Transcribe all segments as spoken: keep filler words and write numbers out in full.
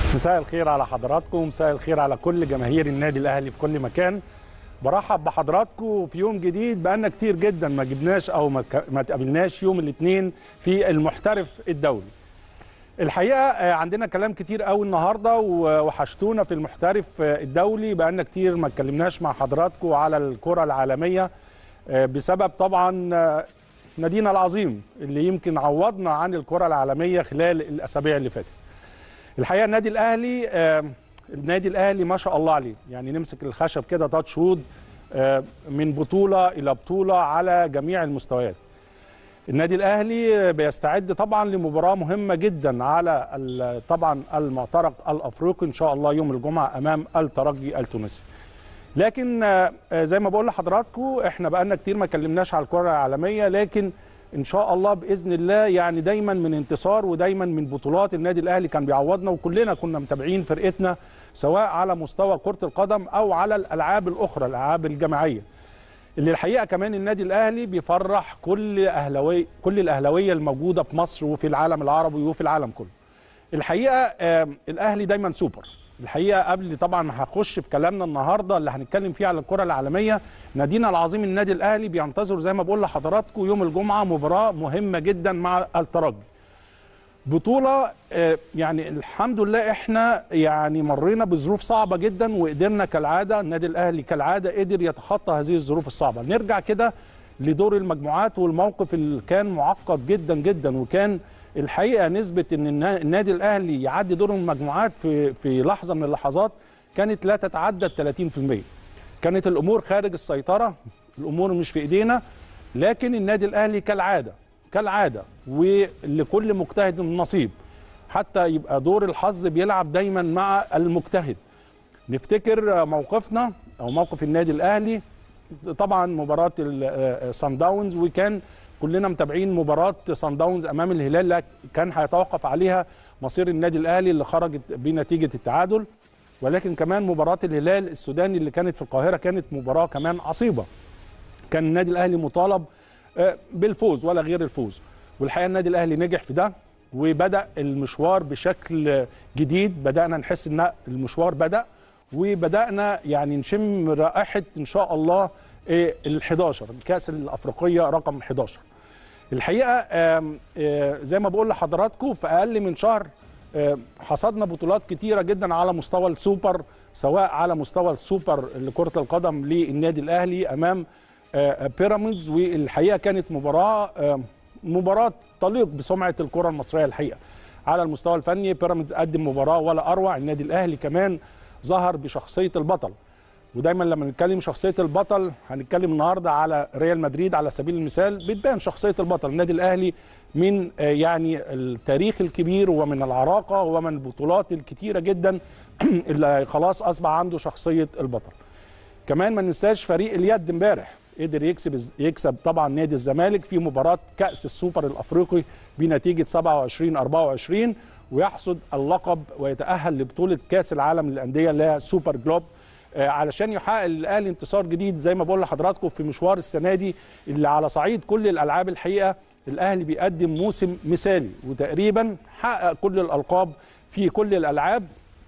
مساء الخير على حضراتكم، مساء الخير على كل جماهير النادي الاهلي في كل مكان. برحب بحضراتكم في يوم جديد. بقالنا كتير جدا ما جبناش او ما تقابلناش يوم الاثنين في المحترف الدولي. الحقيقه عندنا كلام كتير قوي النهارده وحشتونا في المحترف الدولي. بقالنا كتير ما اتكلمناش مع حضراتكم على الكره العالميه بسبب طبعا نادينا العظيم اللي يمكن عوضنا عن الكره العالميه خلال الاسابيع اللي فاتت. الحقيقه النادي الاهلي آه النادي الاهلي ما شاء الله عليه، يعني نمسك الخشب كده تاتش وود آه من بطوله الى بطوله على جميع المستويات. النادي الاهلي بيستعد طبعا لمباراه مهمه جدا على طبعا المعترك الافريقي ان شاء الله يوم الجمعه امام الترجي التونسي. لكن آه زي ما بقول لحضراتكم احنا بقالنا كتير ما اتكلمناش على الكره العالميه، لكن ان شاء الله باذن الله يعني دايما من انتصار ودايما من بطولات النادي الاهلي كان بيعوضنا، وكلنا كنا متابعين فرقتنا سواء على مستوى كره القدم او على الالعاب الاخرى الالعاب الجماعيه اللي الحقيقه كمان النادي الاهلي بيفرح كل اهلاوي كل الاهلاويه الموجوده في مصر وفي العالم العربي وفي العالم كله. الحقيقه آه الاهلي دايما سوبر. الحقيقه قبل طبعا ما هخش في كلامنا النهارده اللي هنتكلم فيه على الكره العالميه، نادينا العظيم النادي الاهلي بينتظر زي ما بقول لحضراتكم يوم الجمعه مباراه مهمه جدا مع الترجي. بطوله يعني الحمد لله احنا يعني مرينا بظروف صعبه جدا وقدرنا كالعاده، النادي الاهلي كالعاده قدر يتخطى هذه الظروف الصعبه. نرجع كده لدور المجموعات والموقف اللي كان معقد جدا جدا، وكان الحقيقه نسبه ان النادي الاهلي يعدي دور المجموعات في في لحظه من اللحظات كانت لا تتعدى ال ثلاثين بالمئة. كانت الامور خارج السيطره، الامور مش في ايدينا، لكن النادي الاهلي كالعاده كالعاده ولكل مجتهد نصيب، حتى يبقى دور الحظ بيلعب دايما مع المجتهد. نفتكر موقفنا او موقف النادي الاهلي طبعا مباراه الصن داونز، وكان كلنا متابعين مباراه صن داونز امام الهلال كان هيتوقف عليها مصير النادي الاهلي اللي خرجت بنتيجه التعادل، ولكن كمان مباراه الهلال السوداني اللي كانت في القاهره كانت مباراه كمان عصيبه. كان النادي الاهلي مطالب بالفوز ولا غير الفوز، والحقيقه النادي الاهلي نجح في ده وبدا المشوار بشكل جديد. بدانا نحس ان المشوار بدا وبدانا يعني نشم رائحه ان شاء الله ال11 الكاس الافريقيه رقم احد عشر. الحقيقه زي ما بقول لحضراتكم في اقل من شهر حصدنا بطولات كتيره جدا على مستوى السوبر، سواء على مستوى السوبر لكره القدم للنادي الاهلي امام بيراميدز، والحقيقه كانت مباراه مباراه تليق بسمعه الكره المصريه. الحقيقه على المستوى الفني بيراميدز قدم مباراه ولا اروع، النادي الاهلي كمان ظهر بشخصيه البطل. ودايما لما نتكلم شخصيه البطل هنتكلم النهارده على ريال مدريد على سبيل المثال، بتبان شخصيه البطل. النادي الاهلي من يعني التاريخ الكبير ومن العراقه ومن البطولات الكتيره جدا اللي خلاص اصبح عنده شخصيه البطل. كمان ما ننساش فريق اليد امبارح قدر يكسب يكسب طبعا نادي الزمالك في مباراه كاس السوبر الافريقي بنتيجه سبعة وعشرين أربعة وعشرين، ويحصد اللقب ويتاهل لبطوله كاس العالم للانديه اللي هي سوبر جلوب علشان يحقق الاهلي انتصار جديد زي ما بقول لحضراتكم في مشوار السنه دي اللي على صعيد كل الالعاب. الحقيقه الاهلي بيقدم موسم مثالي وتقريبا حقق كل الالقاب في كل الالعاب،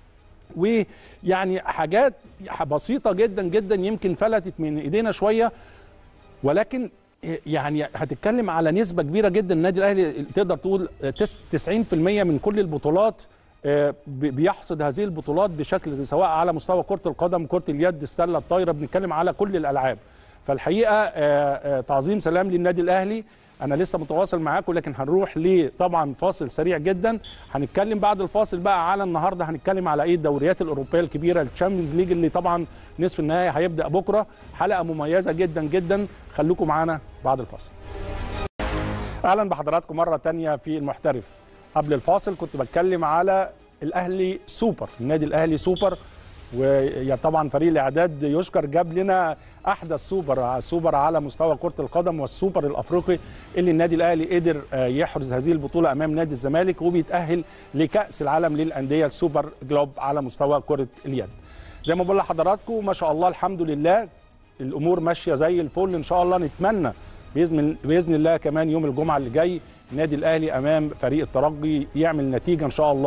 ويعني حاجات بسيطه جدا جدا يمكن فلتت من ايدينا شويه، ولكن يعني هتتكلم على نسبه كبيره جدا. النادي الاهلي تقدر تقول تسعين بالمئة من كل البطولات بيحصد هذه البطولات بشكل سواء على مستوى كره القدم، كره اليد، السله، الطايره، بنتكلم على كل الالعاب. فالحقيقه تعظيم سلام للنادي الاهلي. انا لسه متواصل معاكم، لكن هنروح لطبعا فاصل سريع جدا. هنتكلم بعد الفاصل بقى على النهارده هنتكلم على ايه الدوريات الاوروبيه الكبيره، الشامبيونز ليج اللي طبعا نصف النهائي هيبدا بكره. حلقه مميزه جدا جدا، خليكم معانا بعد الفاصل. اهلا بحضراتكم مره ثانيه في المحترف. قبل الفاصل كنت بتكلم على الاهلي سوبر، النادي الاهلي سوبر، وطبعا فريق الاعداد يشكر جاب لنا احدث سوبر سوبر على مستوى كره القدم والسوبر الافريقي اللي النادي الاهلي قدر يحرز هذه البطوله امام نادي الزمالك وبيتاهل لكاس العالم للانديه السوبر جلوب على مستوى كره اليد. زي ما بقول لحضراتكم ما شاء الله الحمد لله الامور ماشيه زي الفل. ان شاء الله نتمنى باذن باذن الله كمان يوم الجمعه اللي جاي النادي الاهلي امام فريق الترجي يعمل نتيجه ان شاء الله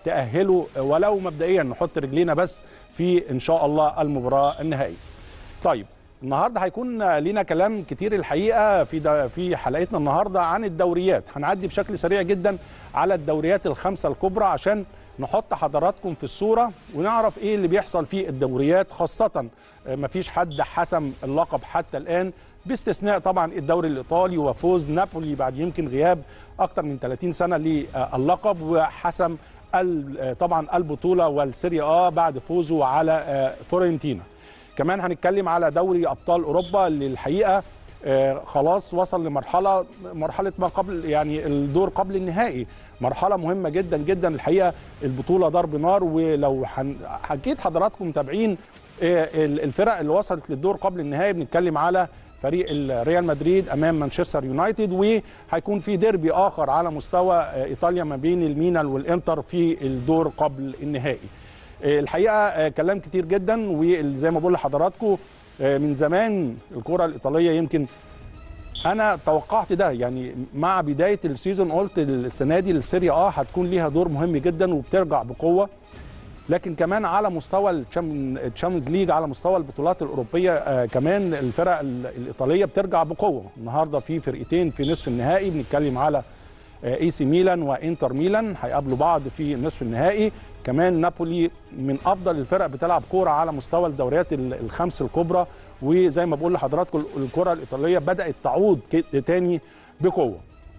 تأهلوا ولو مبدئيا نحط رجلينا بس في ان شاء الله المباراة النهائية. طيب النهارده هيكون لينا كلام كتير الحقيقه في في حلقتنا النهارده عن الدوريات. هنعدي بشكل سريع جدا على الدوريات الخمسه الكبرى عشان نحط حضراتكم في الصوره ونعرف ايه اللي بيحصل في الدوريات، خاصه مفيش حد حسم اللقب حتى الان باستثناء طبعا الدوري الايطالي وفوز نابولي بعد يمكن غياب اكثر من ثلاثين سنه للقب، وحسم طبعا البطوله والسيريا آ بعد فوزه على فورنتينا. كمان هنتكلم على دوري ابطال اوروبا اللي الحقيقه آه خلاص وصل لمرحله مرحله ما قبل يعني الدور قبل النهائي، مرحله مهمه جدا جدا الحقيقه. البطوله ضرب نار، ولو حكيت حضراتكم متابعين آه الفرق اللي وصلت للدور قبل النهائي، بنتكلم على فريق ريال مدريد امام مانشستر يونايتد، وهيكون في ديربي اخر على مستوى آه ايطاليا ما بين الميلان والانتر في الدور قبل النهائي. الحقيقه كلام كتير جدا، وزي ما بقول لحضراتكم من زمان الكره الايطاليه يمكن انا توقعت ده، يعني مع بدايه السيزون قلت السنه دي السيريا آ هتكون ليها دور مهم جدا وبترجع بقوه، لكن كمان على مستوى الشامبيونز ليج، على مستوى البطولات الاوروبيه كمان الفرق الايطاليه بترجع بقوه. النهارده في فرقتين في نصف النهائي، بنتكلم على اي سي ميلان وانتر ميلان هيقابلوا بعض في نصف النهائي. كمان نابولي من افضل الفرق بتلعب كوره على مستوى الدوريات الخمس الكبرى، وزي ما بقول لحضراتكم الكره الايطاليه بدات تعود تاني بقوه.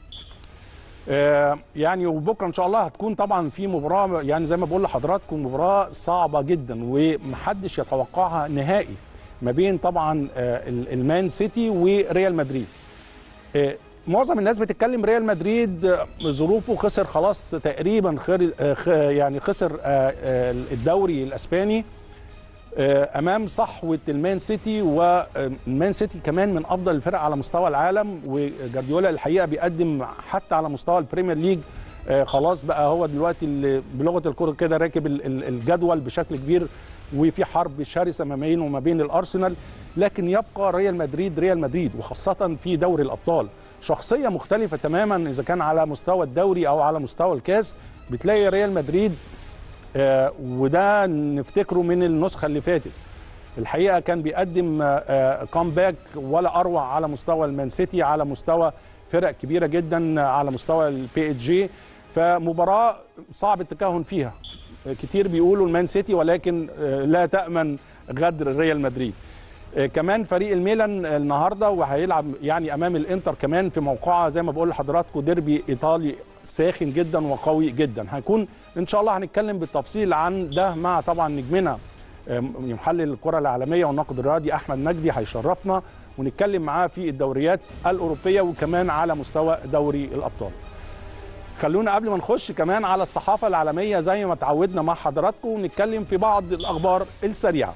يعني وبكره ان شاء الله هتكون طبعا في مباراه، يعني زي ما بقول لحضراتكم مباراه صعبه جدا ومحدش يتوقعها نهائي، ما بين طبعا المان سيتي وريال مدريد. معظم الناس بتتكلم ريال مدريد ظروفه خسر خلاص تقريبا، يعني خسر الدوري الاسباني امام صحوه المان سيتي، والمان سيتي كمان من افضل الفرق على مستوى العالم، وجارديولا الحقيقه بيقدم حتى على مستوى البريمير ليج خلاص بقى هو دلوقتي اللي بلغه الكره كده راكب الجدول بشكل كبير، وفي حرب شرسه ما بينه وما بين الارسنال. لكن يبقى ريال مدريد ريال مدريد، وخاصه في دوري الابطال شخصيه مختلفه تماما اذا كان على مستوى الدوري او على مستوى الكاس. بتلاقي ريال مدريد آه وده نفتكره من النسخه اللي فاتت، الحقيقه كان بيقدم آه كامباك ولا اروع على مستوى المان سيتي، على مستوى فرق كبيره جدا، على مستوى البي اتش جي. فمباراه صعب التكهن فيها، كتير بيقولوا المان سيتي ولكن آه لا تامن غدر ريال مدريد. كمان فريق الميلان النهارده وهيلعب يعني امام الانتر كمان في موقعه زي ما بقول لحضراتكم ديربي ايطالي ساخن جدا وقوي جدا. هيكون ان شاء الله هنتكلم بالتفصيل عن ده مع طبعا نجمنا محلل الكره العالميه والناقد الرياضي احمد مجدي، هيشرفنا ونتكلم معاه في الدوريات الاوروبيه وكمان على مستوى دوري الابطال. خلونا قبل ما نخش كمان على الصحافه العالميه زي ما تعودنا مع حضراتكم ونتكلم في بعض الاخبار السريعه.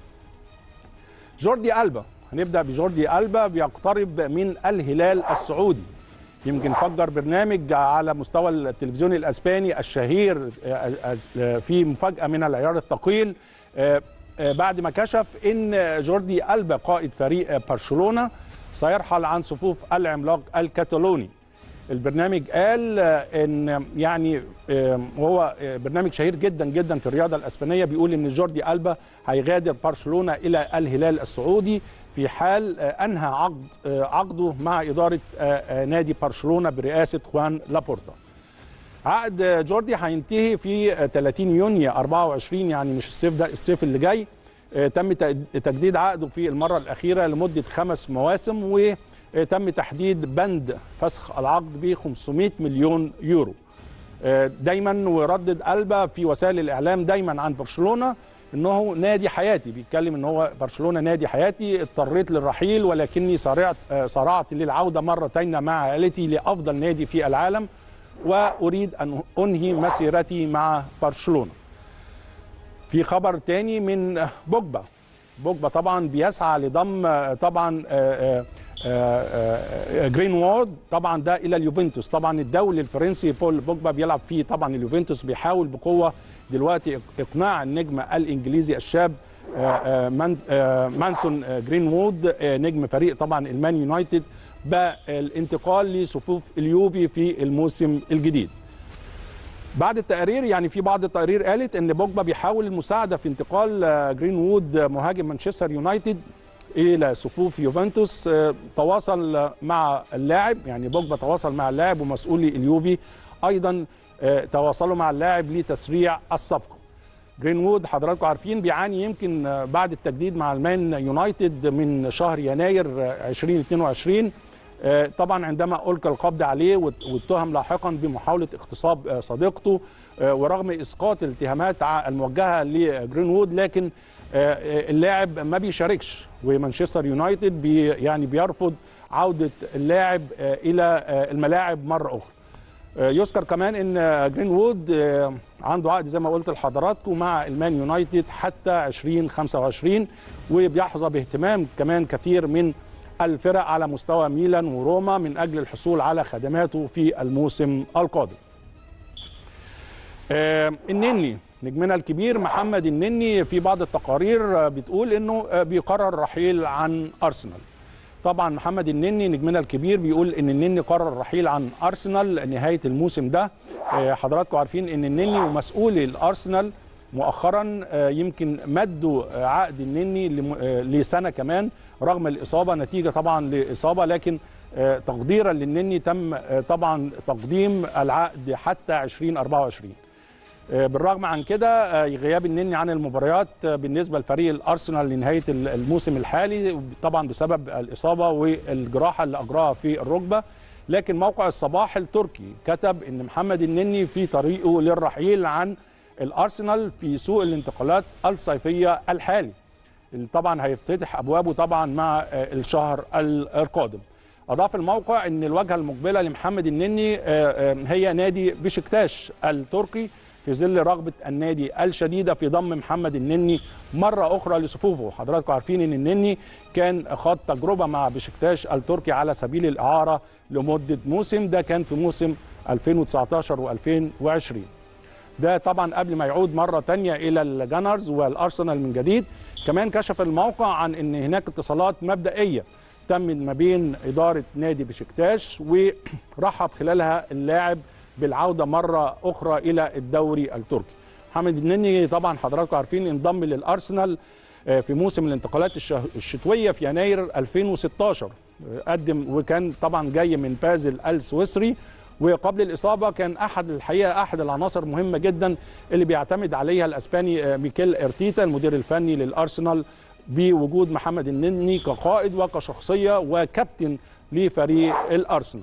جوردي ألبا، هنبدأ بجوردي ألبا بيقترب من الهلال السعودي. يمكن فجر برنامج على مستوى التلفزيون الأسباني الشهير في مفاجأة من العيار الثقيل بعد ما كشف إن جوردي ألبا قائد فريق برشلونة سيرحل عن صفوف العملاق الكتالوني. البرنامج قال ان يعني وهو برنامج شهير جدا جدا في الرياضه الاسبانيه، بيقول ان جوردي ألبا هيغادر برشلونه الى الهلال السعودي في حال انهى عقد عقده مع اداره نادي برشلونه برئاسه خوان لابورتا. عقد جوردي هينتهي في ثلاثين يونيو أربعة وعشرين، يعني مش الصيف ده، الصيف اللي جاي. تم تجديد عقده في المره الاخيره لمده خمس مواسم، و تم تحديد بند فسخ العقد ب خمسمائة مليون يورو. دايما وردد ألبا في وسائل الاعلام دايما عن برشلونه انه نادي حياتي، بيتكلم ان هو برشلونه نادي حياتي، اضطريت للرحيل ولكني صارعت صارعت للعوده مرتين مع عائلتي لافضل نادي في العالم، واريد ان انهي مسيرتي مع برشلونه. في خبر تاني من بوجبا، بوجبا طبعا بيسعى لضم طبعا آآ آآ جرين وود طبعا ده الى اليوفنتوس. طبعا الدولي الفرنسي بول بوجبا بيلعب فيه طبعا اليوفنتوس، بيحاول بقوه دلوقتي اقناع النجم الانجليزي الشاب مانسون جرين وود نجم فريق طبعا المان يونايتد بالانتقال لصفوف اليوفي في الموسم الجديد. بعد التقارير يعني في بعض التقارير قالت ان بوجبا بيحاول المساعده في انتقال جرينوود مهاجم مانشستر يونايتد الى صفوف يوفنتوس. تواصل مع اللاعب، يعني بوجبا تواصل مع اللاعب ومسؤولي اليوفي ايضا تواصلوا مع اللاعب لتسريع الصفقه. جرينوود حضراتكم عارفين بيعاني يمكن بعد التجديد مع المان يونايتد من شهر يناير ألفين واثنين وعشرين، طبعا عندما ألقى القبض عليه واتهم لاحقا بمحاولة اغتصاب صديقته، ورغم إسقاط الاتهامات الموجهة لجرينوود لكن اللاعب ما بيشاركش، ومانشستر يونايتد بي يعني بيرفض عودة اللاعب إلى الملاعب مرة أخرى. يذكر كمان ان جرينوود عنده عقد زي ما قلت لحضراتكم مع المان يونايتد حتى ألفين وخمسة وعشرين، وبيحظى باهتمام كمان كثير من الفرق على مستوى ميلان وروما من اجل الحصول على خدماته في الموسم القادم. النني نجمنا الكبير محمد النني في بعض التقارير بتقول انه بيقرر الرحيل عن ارسنال. طبعا محمد النني نجمنا الكبير بيقول ان النني قرر الرحيل عن ارسنال نهايه الموسم ده. حضراتكم عارفين ان النني ومسؤولي الارسنال مؤخرا يمكن مدوا عقد النني لسنه كمان رغم الاصابه، نتيجه طبعا لاصابه، لكن تقديرا للنني تم طبعا تقديم العقد حتى ألفين وأربعة وعشرين. بالرغم عن كده غياب النني عن المباريات بالنسبه لفريق الارسنال لنهايه الموسم الحالي طبعا بسبب الاصابه والجراحه اللي اجراها في الركبه، لكن موقع الصباح التركي كتب ان محمد النني في طريقه للرحيل عن الارسنال في سوق الانتقالات الصيفيه الحالي اللي طبعا هيفتتح ابوابه طبعا مع الشهر القادم. اضاف الموقع ان الواجهه المقبله لمحمد النني هي نادي بشكتاش التركي في ظل رغبه النادي الشديده في ضم محمد النني مره اخرى لصفوفه. حضراتكم عارفين ان النني كان خاض تجربه مع بشكتاش التركي على سبيل الاعاره لمده موسم، ده كان في موسم ألفين وتسعتاشر وألفين وعشرين. ده طبعا قبل ما يعود مره ثانيه الى الجانرز والارسنال من جديد. كمان كشف الموقع عن ان هناك اتصالات مبدئيه تم ما بين اداره نادي بشكتاش ورحب خلالها اللاعب بالعوده مره اخرى الى الدوري التركي. محمد النني طبعا حضراتكم عارفين انضم للارسنال في موسم الانتقالات الشتويه في يناير ألفين وستاشر، قدم وكان طبعا جاي من بازل السويسري، وقبل الاصابه كان احد الحقيقه احد العناصر مهمه جدا اللي بيعتمد عليها الاسباني ميكيل ارتيتا المدير الفني للارسنال بوجود محمد النني كقائد وكشخصيه وكابتن لفريق الارسنال.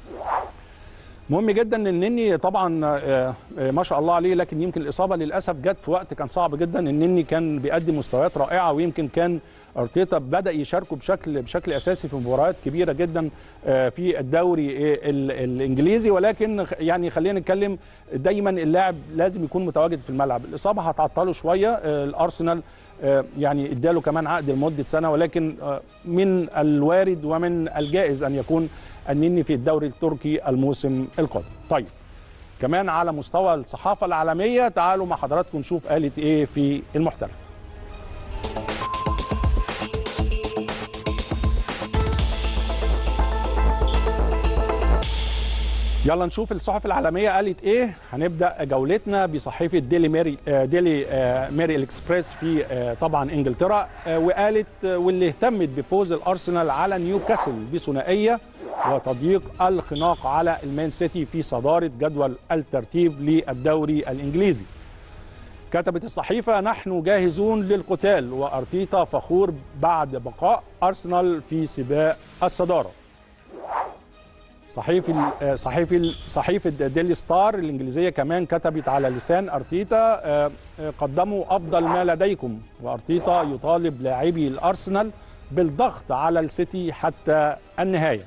مهم جدا ان النني طبعا ما شاء الله عليه، لكن يمكن الاصابه للاسف جت في وقت كان صعب جدا. النني كان بيقدم مستويات رائعه، ويمكن كان ارتيتا بدا يشاركه بشكل بشكل اساسي في مباريات كبيره جدا في الدوري الانجليزي، ولكن يعني خلينا نتكلم دايما اللاعب لازم يكون متواجد في الملعب. الاصابه هتعطله شويه، الارسنال يعني اداله كمان عقد لمده سنه، ولكن من الوارد ومن الجائز ان يكون النني في الدوري التركي الموسم القادم. طيب كمان على مستوى الصحافه العالميه تعالوا مع حضراتكم نشوف قالت ايه في المحترف. يلا نشوف الصحف العالميه قالت ايه. هنبدا جولتنا بصحيفه ديلي ميري ديلي ميري الاكسبريس في طبعا انجلترا، وقالت واللي اهتمت بفوز الارسنال على نيوكاسل بثنائيه وتضييق الخناق على المان سيتي في صداره جدول الترتيب للدوري الانجليزي. كتبت الصحيفه نحن جاهزون للقتال وارتيتا فخور بعد بقاء ارسنال في سباق الصداره. صحيفه صحيفه صحيفه ديلي ستار الانجليزيه كمان كتبت على لسان ارتيتا قدموا افضل ما لديكم، وارتيتا يطالب لاعبي الارسنال بالضغط على السيتي حتى النهايه.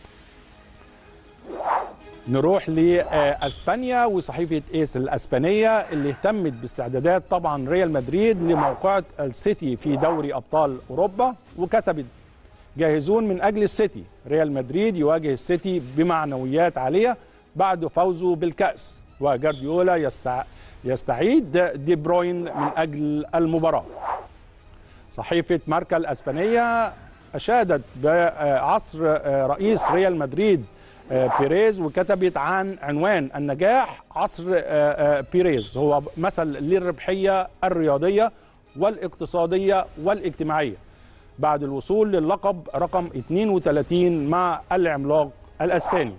نروح لاسبانيا وصحيفه ايس الاسبانيه اللي اهتمت باستعدادات طبعا ريال مدريد لموقعة السيتي في دوري ابطال اوروبا، وكتبت جاهزون من اجل السيتي، ريال مدريد يواجه السيتي بمعنويات عاليه بعد فوزه بالكاس، وجارديولا يستع... يستعيد دي بروين من اجل المباراه. صحيفه ماركا الاسبانيه اشادت بعصر رئيس ريال مدريد بيريز، وكتبت عن عنوان النجاح عصر بيريز، هو مثل للربحية الرياضية والاقتصادية والاجتماعية بعد الوصول للقب رقم اثنين وثلاثين مع العملاق الأسباني.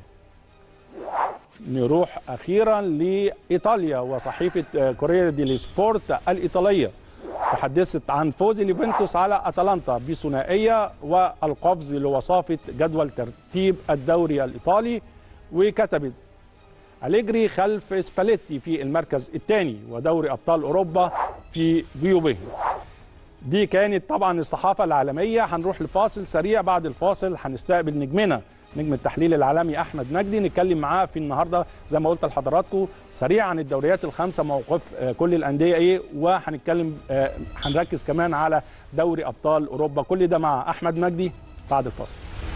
نروح أخيرا لإيطاليا، وصحيفة كورير دي سبورت الإيطالية تحدثت عن فوز اليوفنتوس على أتلانتا بثنائية والقفز لوصافة جدول ترتيب الدوري الإيطالي، وكتبت أليجري خلف سباليتي في المركز الثاني ودوري أبطال أوروبا في جيوبه. دي كانت طبعا الصحافة العالمية. هنروح لفاصل سريع، بعد الفاصل هنستقبل نجمنا نجم التحليل العالمي أحمد مجدي، نتكلم معاه في النهارده زي ما قلت لحضراتكم سريع عن الدوريات الخمسة، موقف كل الأندية إيه، وهنتكلم هنركز كمان على دوري أبطال أوروبا. كل ده مع أحمد مجدي بعد الفاصل.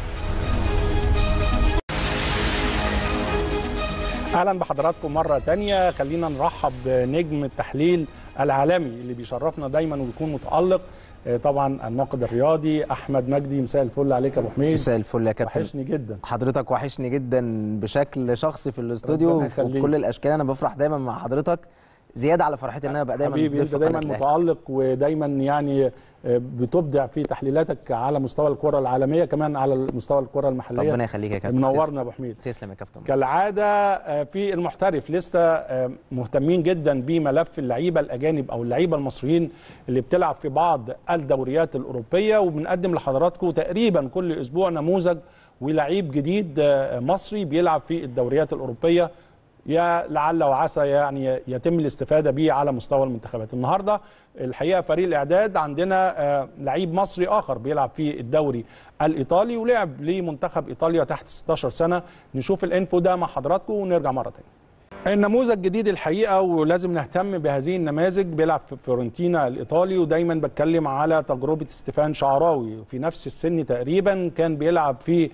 اهلا بحضراتكم مره تانية. خلينا نرحب بنجم التحليل العالمي اللي بيشرفنا دايما وبيكون متالق، طبعا الناقد الرياضي احمد مجدي. مساء الفل عليك يا ابو حميد. مساء الفل يا كابتن، وحشني جدا. حضرتك وحشني جدا بشكل شخصي في الاستوديو وفي كل الاشكال. انا بفرح دايما مع حضرتك زياده على فرحتي ان انا بقى دايما حبيبي، انت دايما متالق ودايما يعني بتبدع في تحليلاتك على مستوى الكره العالميه كمان على مستوى الكره المحليه. ربنا يخليك يا كابتن، منورنا يا ابو حميد. تسلم يا كابتن. كالعاده في المحترف لسه مهتمين جدا بملف اللعيبه الاجانب او اللعيبه المصريين اللي بتلعب في بعض الدوريات الاوروبيه، وبنقدم لحضراتكم تقريبا كل اسبوع نموذج ولعيب جديد مصري بيلعب في الدوريات الاوروبيه، يا لعل وعسى يعني يتم الاستفاده به على مستوى المنتخبات. النهارده الحقيقه فريق الاعداد عندنا لعيب مصري اخر بيلعب في الدوري الايطالي ولعب لمنتخب ايطاليا تحت ستاشر سنه. نشوف الانفو ده مع حضراتكم ونرجع مره ثانيه. النموذج جديد الحقيقه ولازم نهتم بهذه النماذج. بيلعب في فيورنتينا الايطالي، ودايما بتكلم على تجربه ستيفان شعراوي في نفس السن تقريبا، كان بيلعب في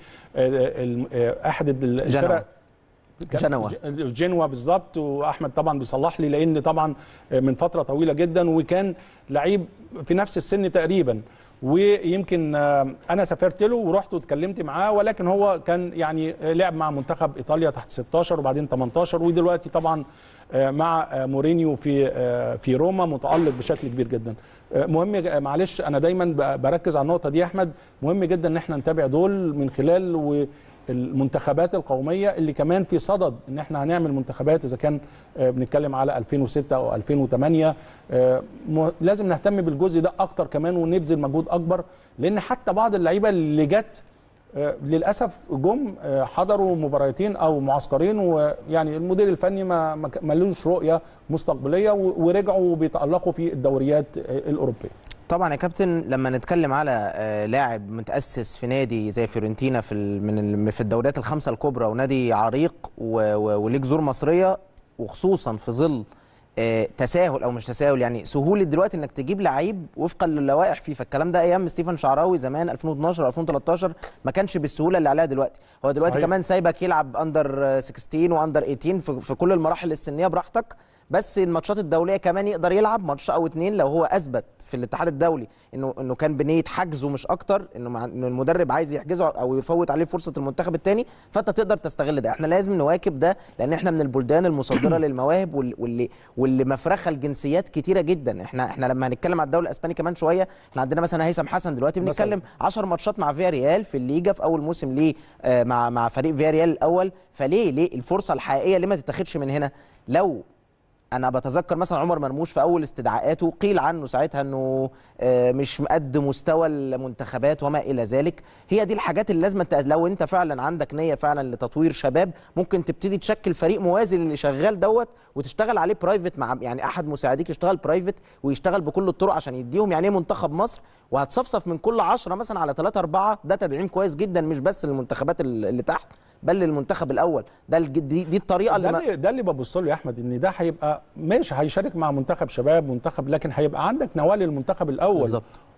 احد الفرق جنوة جنوة بالظبط. واحمد طبعا بيصلح لي لان طبعا من فتره طويله جدا، وكان لعيب في نفس السن تقريبا، ويمكن انا سافرت له ورحت واتكلمت معاه، ولكن هو كان يعني لعب مع منتخب ايطاليا تحت ستاشر وبعدين تمنتاشر، ودلوقتي طبعا مع مورينيو في في روما متالق بشكل كبير جدا. مهم، معلش انا دايما بركز على النقطه دي يا احمد، مهم جدا ان احنا نتابع دول من خلال و المنتخبات القوميه اللي كمان في صدد ان احنا هنعمل منتخبات، اذا كان بنتكلم على ألفين وستة او ألفين وثمانية. لازم نهتم بالجزء ده اكتر كمان ونبذل مجهود اكبر، لان حتى بعض اللعيبه اللي جت للاسف جم حضروا مباراتين او معسكرين، ويعني المدير الفني ما ملوش رؤيه مستقبليه ورجعوا بيتالقوا في الدوريات الاوروبيه. طبعا يا كابتن لما نتكلم على لاعب متاسس في نادي زي فيورنتينا في من في الدوريات الخمسه الكبرى ونادي عريق وليه جذور مصريه، وخصوصا في ظل تساهل او مش تساهل يعني سهوله دلوقتي انك تجيب لعيب وفقا للوائح فيفا. الكلام ده ايام ستيفان شعراوي زمان ألفين واثناشر ألفين وتلتاشر ما كانش بالسهوله اللي عليها دلوقتي. هو دلوقتي صحيح. كمان سايبك يلعب اندر ستاشر واندر تمنتاشر في, في كل المراحل السنيه براحتك، بس الماتشات الدوليه كمان يقدر يلعب ماتش او اتنين لو هو اثبت في الاتحاد الدولي انه انه كان بنيه حجزه مش اكتر، انه انه المدرب عايز يحجزه او يفوت عليه فرصه المنتخب الثاني، فانت تقدر تستغل ده. احنا لازم نواكب ده لان احنا من البلدان المصدره للمواهب واللي واللي مفرخه الجنسيات كتيره جدا. احنا احنا لما هنتكلم على الدوري الاسباني كمان شويه، احنا عندنا مثلا هيثم حسن دلوقتي بنتكلم عشر ماتشات مع فيا ريال في الليجا في اول موسم ليه مع مع فريق فيا ريال الاول. فليه ليه الفرصه الحقيقيه ليه ما تتاخدش من هنا؟ لو انا بتذكر مثلا عمر مرموش في اول استدعاءاته قيل عنه ساعتها انه مش قد مستوى المنتخبات وما الى ذلك. هي دي الحاجات اللي لازم لو انت فعلا عندك نيه فعلا لتطوير شباب، ممكن تبتدي تشكل فريق موازي اللي شغال دوت وتشتغل عليه برايفت مع يعني احد مساعديك يشتغل برايفت ويشتغل بكل الطرق عشان يديهم يعني ايه منتخب مصر، وهتصفصف من كل عشرة مثلا على ثلاثة أربعة. ده تدعيم كويس جدا مش بس للمنتخبات اللي تحت بل للمنتخب الاول. ده دي, دي الطريقه اللي ده اللي, ده اللي ببص له يا احمد، ان ده هيبقى ماشي هيشارك مع منتخب شباب منتخب، لكن هيبقى عندك نواه للمنتخب الاول بالظبط.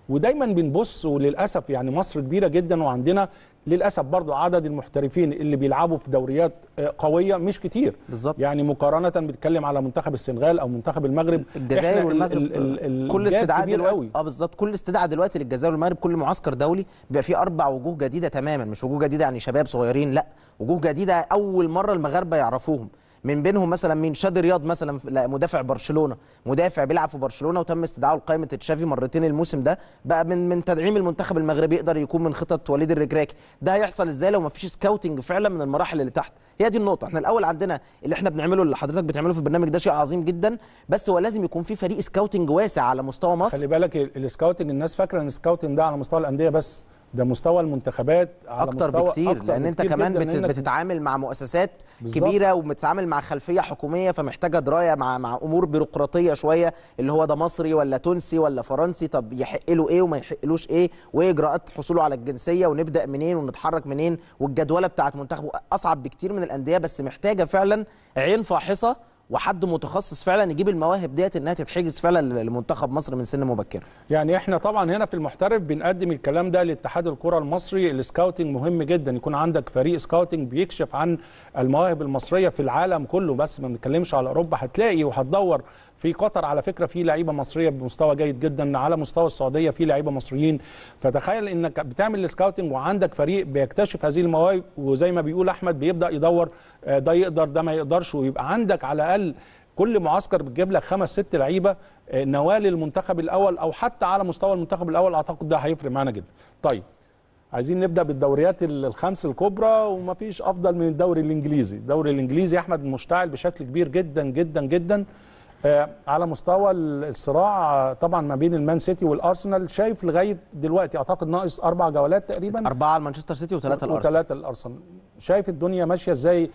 ودايما بنبص، وللاسف يعني مصر كبيره جدا وعندنا للاسف برضو عدد المحترفين اللي بيلعبوا في دوريات قويه مش كتير بالظبط. يعني مقارنه بتتكلم على منتخب السنغال او منتخب المغرب، الجزائر والمغرب ال ال ال كل استدعاء دلوقتي قوي. اه بالظبط، كل استدعاء دلوقتي للجزائر والمغرب كل معسكر دولي بيبقى فيه اربع وجوه جديده تماما، مش وجوه جديده يعني شباب صغيرين، لا وجوه جديده اول مره المغاربه يعرفوهم. من بينهم مثلا مين؟ شادي رياض مثلا، مدافع برشلونه، مدافع بيلعب في برشلونه وتم استدعائه لقائمه تشافي مرتين الموسم ده، بقى من من تدعيم المنتخب المغربي، يقدر يكون من خطط وليد الركراكي. ده هيحصل ازاي لو ما فيش سكاوتنج فعلا من المراحل اللي تحت؟ هي دي النقطه. احنا الاول عندنا اللي احنا بنعمله، اللي حضرتك بتعمله في البرنامج ده شيء عظيم جدا، بس هو لازم يكون في فريق سكاوتنج واسع على مستوى مصر. خلي بالك السكاوتنج الناس فاكره ان السكاوتنج ده على مستوى الانديه بس، ده مستوى المنتخبات على اكتر مستوى بكتير، أكتر لان انت بكتير كمان بت... إنك بتتعامل مع مؤسسات بالزبط. كبيره، وبتتعامل مع خلفيه حكوميه، فمحتاجه درايه مع مع امور بيروقراطيه شويه، اللي هو ده مصري ولا تونسي ولا فرنسي، طب يحق له ايه وما يحقلوش ايه، وايه اجراءات حصوله على الجنسيه، ونبدا منين ونتحرك منين، والجدوله بتاعه منتخبه اصعب بكتير من الانديه، بس محتاجه فعلا عين فاحصه وحد متخصص فعلا يجيب المواهب ديت انها تتحجز فعلا لمنتخب مصر من سن مبكر. يعني احنا طبعا هنا في المحترف بنقدم الكلام ده لاتحاد الكره المصري. السكاوتنج مهم جدا، يكون عندك فريق سكاوتنج بيكشف عن المواهب المصريه في العالم كله، بس ما بنتكلمش على اوروبا. هتلاقي وهتدور في قطر على فكره في لعيبه مصريه بمستوى جيد جدا، على مستوى السعوديه في لعيبه مصريين. فتخيل انك بتعمل السكاوتنج وعندك فريق بيكتشف هذه المواهب، وزي ما بيقول احمد بيبدا يدور ده يقدر ده ما يقدرش، ويبقى عندك على الاقل كل معسكر بتجيب لك خمس ست لعيبه نوال المنتخب الاول، او حتى على مستوى المنتخب الاول. اعتقد ده هيفرق معانا جدا. طيب عايزين نبدا بالدوريات الخمس الكبرى، ومفيش افضل من الدوري الانجليزي. الدوري الانجليزي يا احمد مشتعل بشكل كبير جدا جدا جدا. آه على مستوى الصراع طبعا ما بين المان سيتي والارسنال، شايف لغايه دلوقتي اعتقد ناقص اربع جولات تقريبا، اربعه لمانشستر سيتي وثلاثه الارسنال وثلاثه الارسنال. شايف الدنيا ماشيه ازاي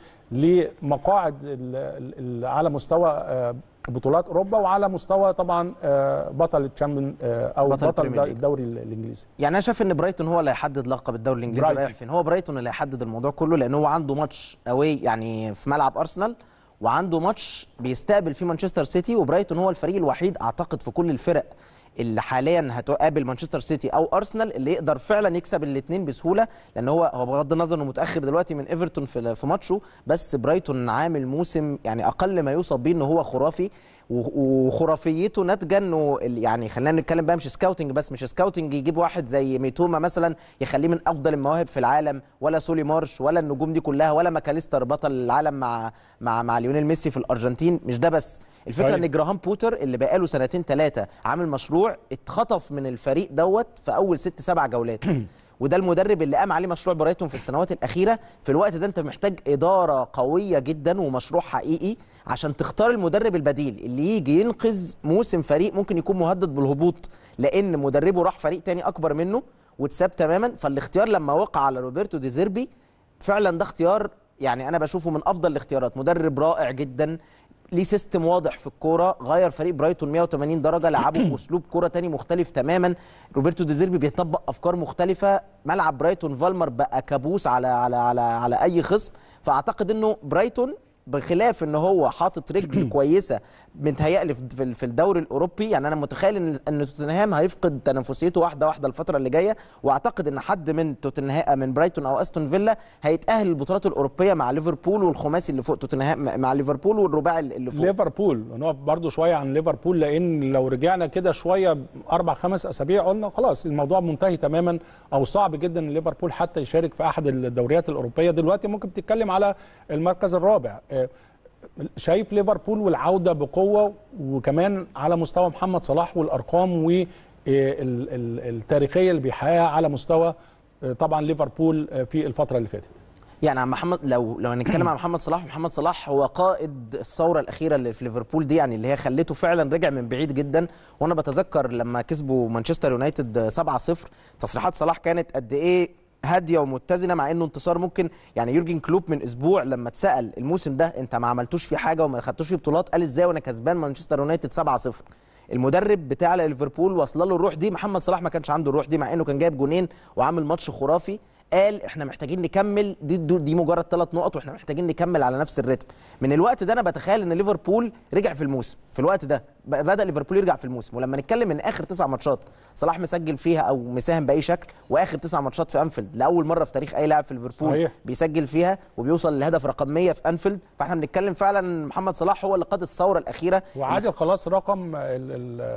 لمقاعد على مستوى آه بطولات اوروبا، وعلى مستوى طبعا آه بطل الشامبيون آه او بطل, بطل الدوري الانجليزي؟ يعني انا شايف ان برايتون هو اللي هيحدد لقب الدوري الانجليزي رايح فين. هو برايتون اللي هيحدد الموضوع كله، لان هو عنده ماتش اواي يعني في ملعب ارسنال، وعنده ماتش بيستقبل فيه مانشستر سيتي. وبرايتون هو الفريق الوحيد اعتقد في كل الفرق اللي حاليا هتقابل مانشستر سيتي او ارسنال اللي يقدر فعلا يكسب الاثنين بسهوله، لان هو هو بغض النظر انه متاخر دلوقتي من ايفرتون في في ماتشه، بس برايتون عامل موسم يعني اقل ما يوصف بيه ان هو خرافي، وخرافيته ناتجه انه يعني خلينا نتكلم بقى مش سكاوتنج بس، مش سكاوتنج يجيب واحد زي ميتوما مثلا يخليه من افضل المواهب في العالم، ولا سولي مارش ولا النجوم دي كلها، ولا ماكاليستر بطل العالم مع مع مع ليونيل ميسي في الارجنتين. مش ده بس، الفكره ان جراهام بوتر اللي بقاله سنتين ثلاثه عامل مشروع اتخطف من الفريق دوت في اول ست سبع جولات وده المدرب اللي قام عليه مشروع برايتون في السنوات الاخيره. في الوقت ده انت محتاج اداره قويه جدا ومشروع حقيقي عشان تختار المدرب البديل اللي يجي ينقذ موسم فريق ممكن يكون مهدد بالهبوط، لان مدربه راح فريق تاني اكبر منه واتساب تماما. فالاختيار لما وقع على روبرتو دي زيربي فعلا ده اختيار يعني انا بشوفه من افضل الاختيارات. مدرب رائع جدا، ليه سيستم واضح في الكوره، غير فريق برايتون مية وتمانين درجه، لعبه باسلوب كوره تاني مختلف تماما. روبرتو دي زيربي بيطبق افكار مختلفه. ملعب برايتون فالمر بقى كابوس على على على على اي خصم. فاعتقد انه برايتون بخلاف ان هو حاطط رجل كويسه متهيألي في الدوري الاوروبي، يعني انا متخيل ان ان توتنهام هيفقد تنافسيته واحده واحده الفتره اللي جايه، واعتقد ان حد من توتنهام من برايتون او استون فيلا هيتاهل للبطولات الاوروبيه مع ليفربول والخماسي اللي فوق توتنهام مع ليفربول والرباعي اللي فوق. ليفربول نقف برضو شويه عن ليفربول، لان لو رجعنا كده شويه اربع خمس اسابيع قلنا خلاص الموضوع منتهي تماما، او صعب جدا ان ليفربول حتى يشارك في احد الدوريات الاوروبيه. دلوقتي ممكن تتكلم على المركز الرابع. شايف ليفربول والعوده بقوه، وكمان على مستوى محمد صلاح والارقام والتاريخيه اللي بيحققها على مستوى طبعا ليفربول في الفتره اللي فاتت. يعني عم محمد لو لو هنتكلم عن محمد صلاح، محمد صلاح هو قائد الثوره الاخيره اللي في ليفربول دي، يعني اللي هي خلته فعلا رجع من بعيد جدا. وانا بتذكر لما كسبوا مانشستر يونايتد سبعة صفر تصريحات صلاح كانت قد ايه هاديه ومتزنه، مع انه انتصار ممكن يعني يورجن كلوب من اسبوع لما اتسال الموسم ده انت ما عملتوش فيه حاجه وما خدتوش فيه بطولات، قال ازاي وانا كسبان مانشستر يونايتد سبعة صفر. المدرب بتاع ليفربول واصله له الروح دي. محمد صلاح ما كانش عنده الروح دي، مع انه كان جايب جونين وعامل ماتش خرافي. قال احنا محتاجين نكمل، دي, دي مجرد ثلاث نقط واحنا محتاجين نكمل على نفس الريتم. من الوقت ده انا بتخيل ان ليفربول رجع في الموسم، في الوقت ده بدا ليفربول يرجع في الموسم. ولما نتكلم من اخر تسع ماتشات صلاح مسجل فيها او مساهم باي شكل، واخر تسع ماتشات في انفيلد لاول مره في تاريخ اي لاعب في ليفربول صحيح. بيسجل فيها وبيوصل للهدف رقم مية في انفيلد، فاحنا بنتكلم فعلا محمد صلاح هو اللي قاد الثوره الاخيره. وعادل خلاص رقم ال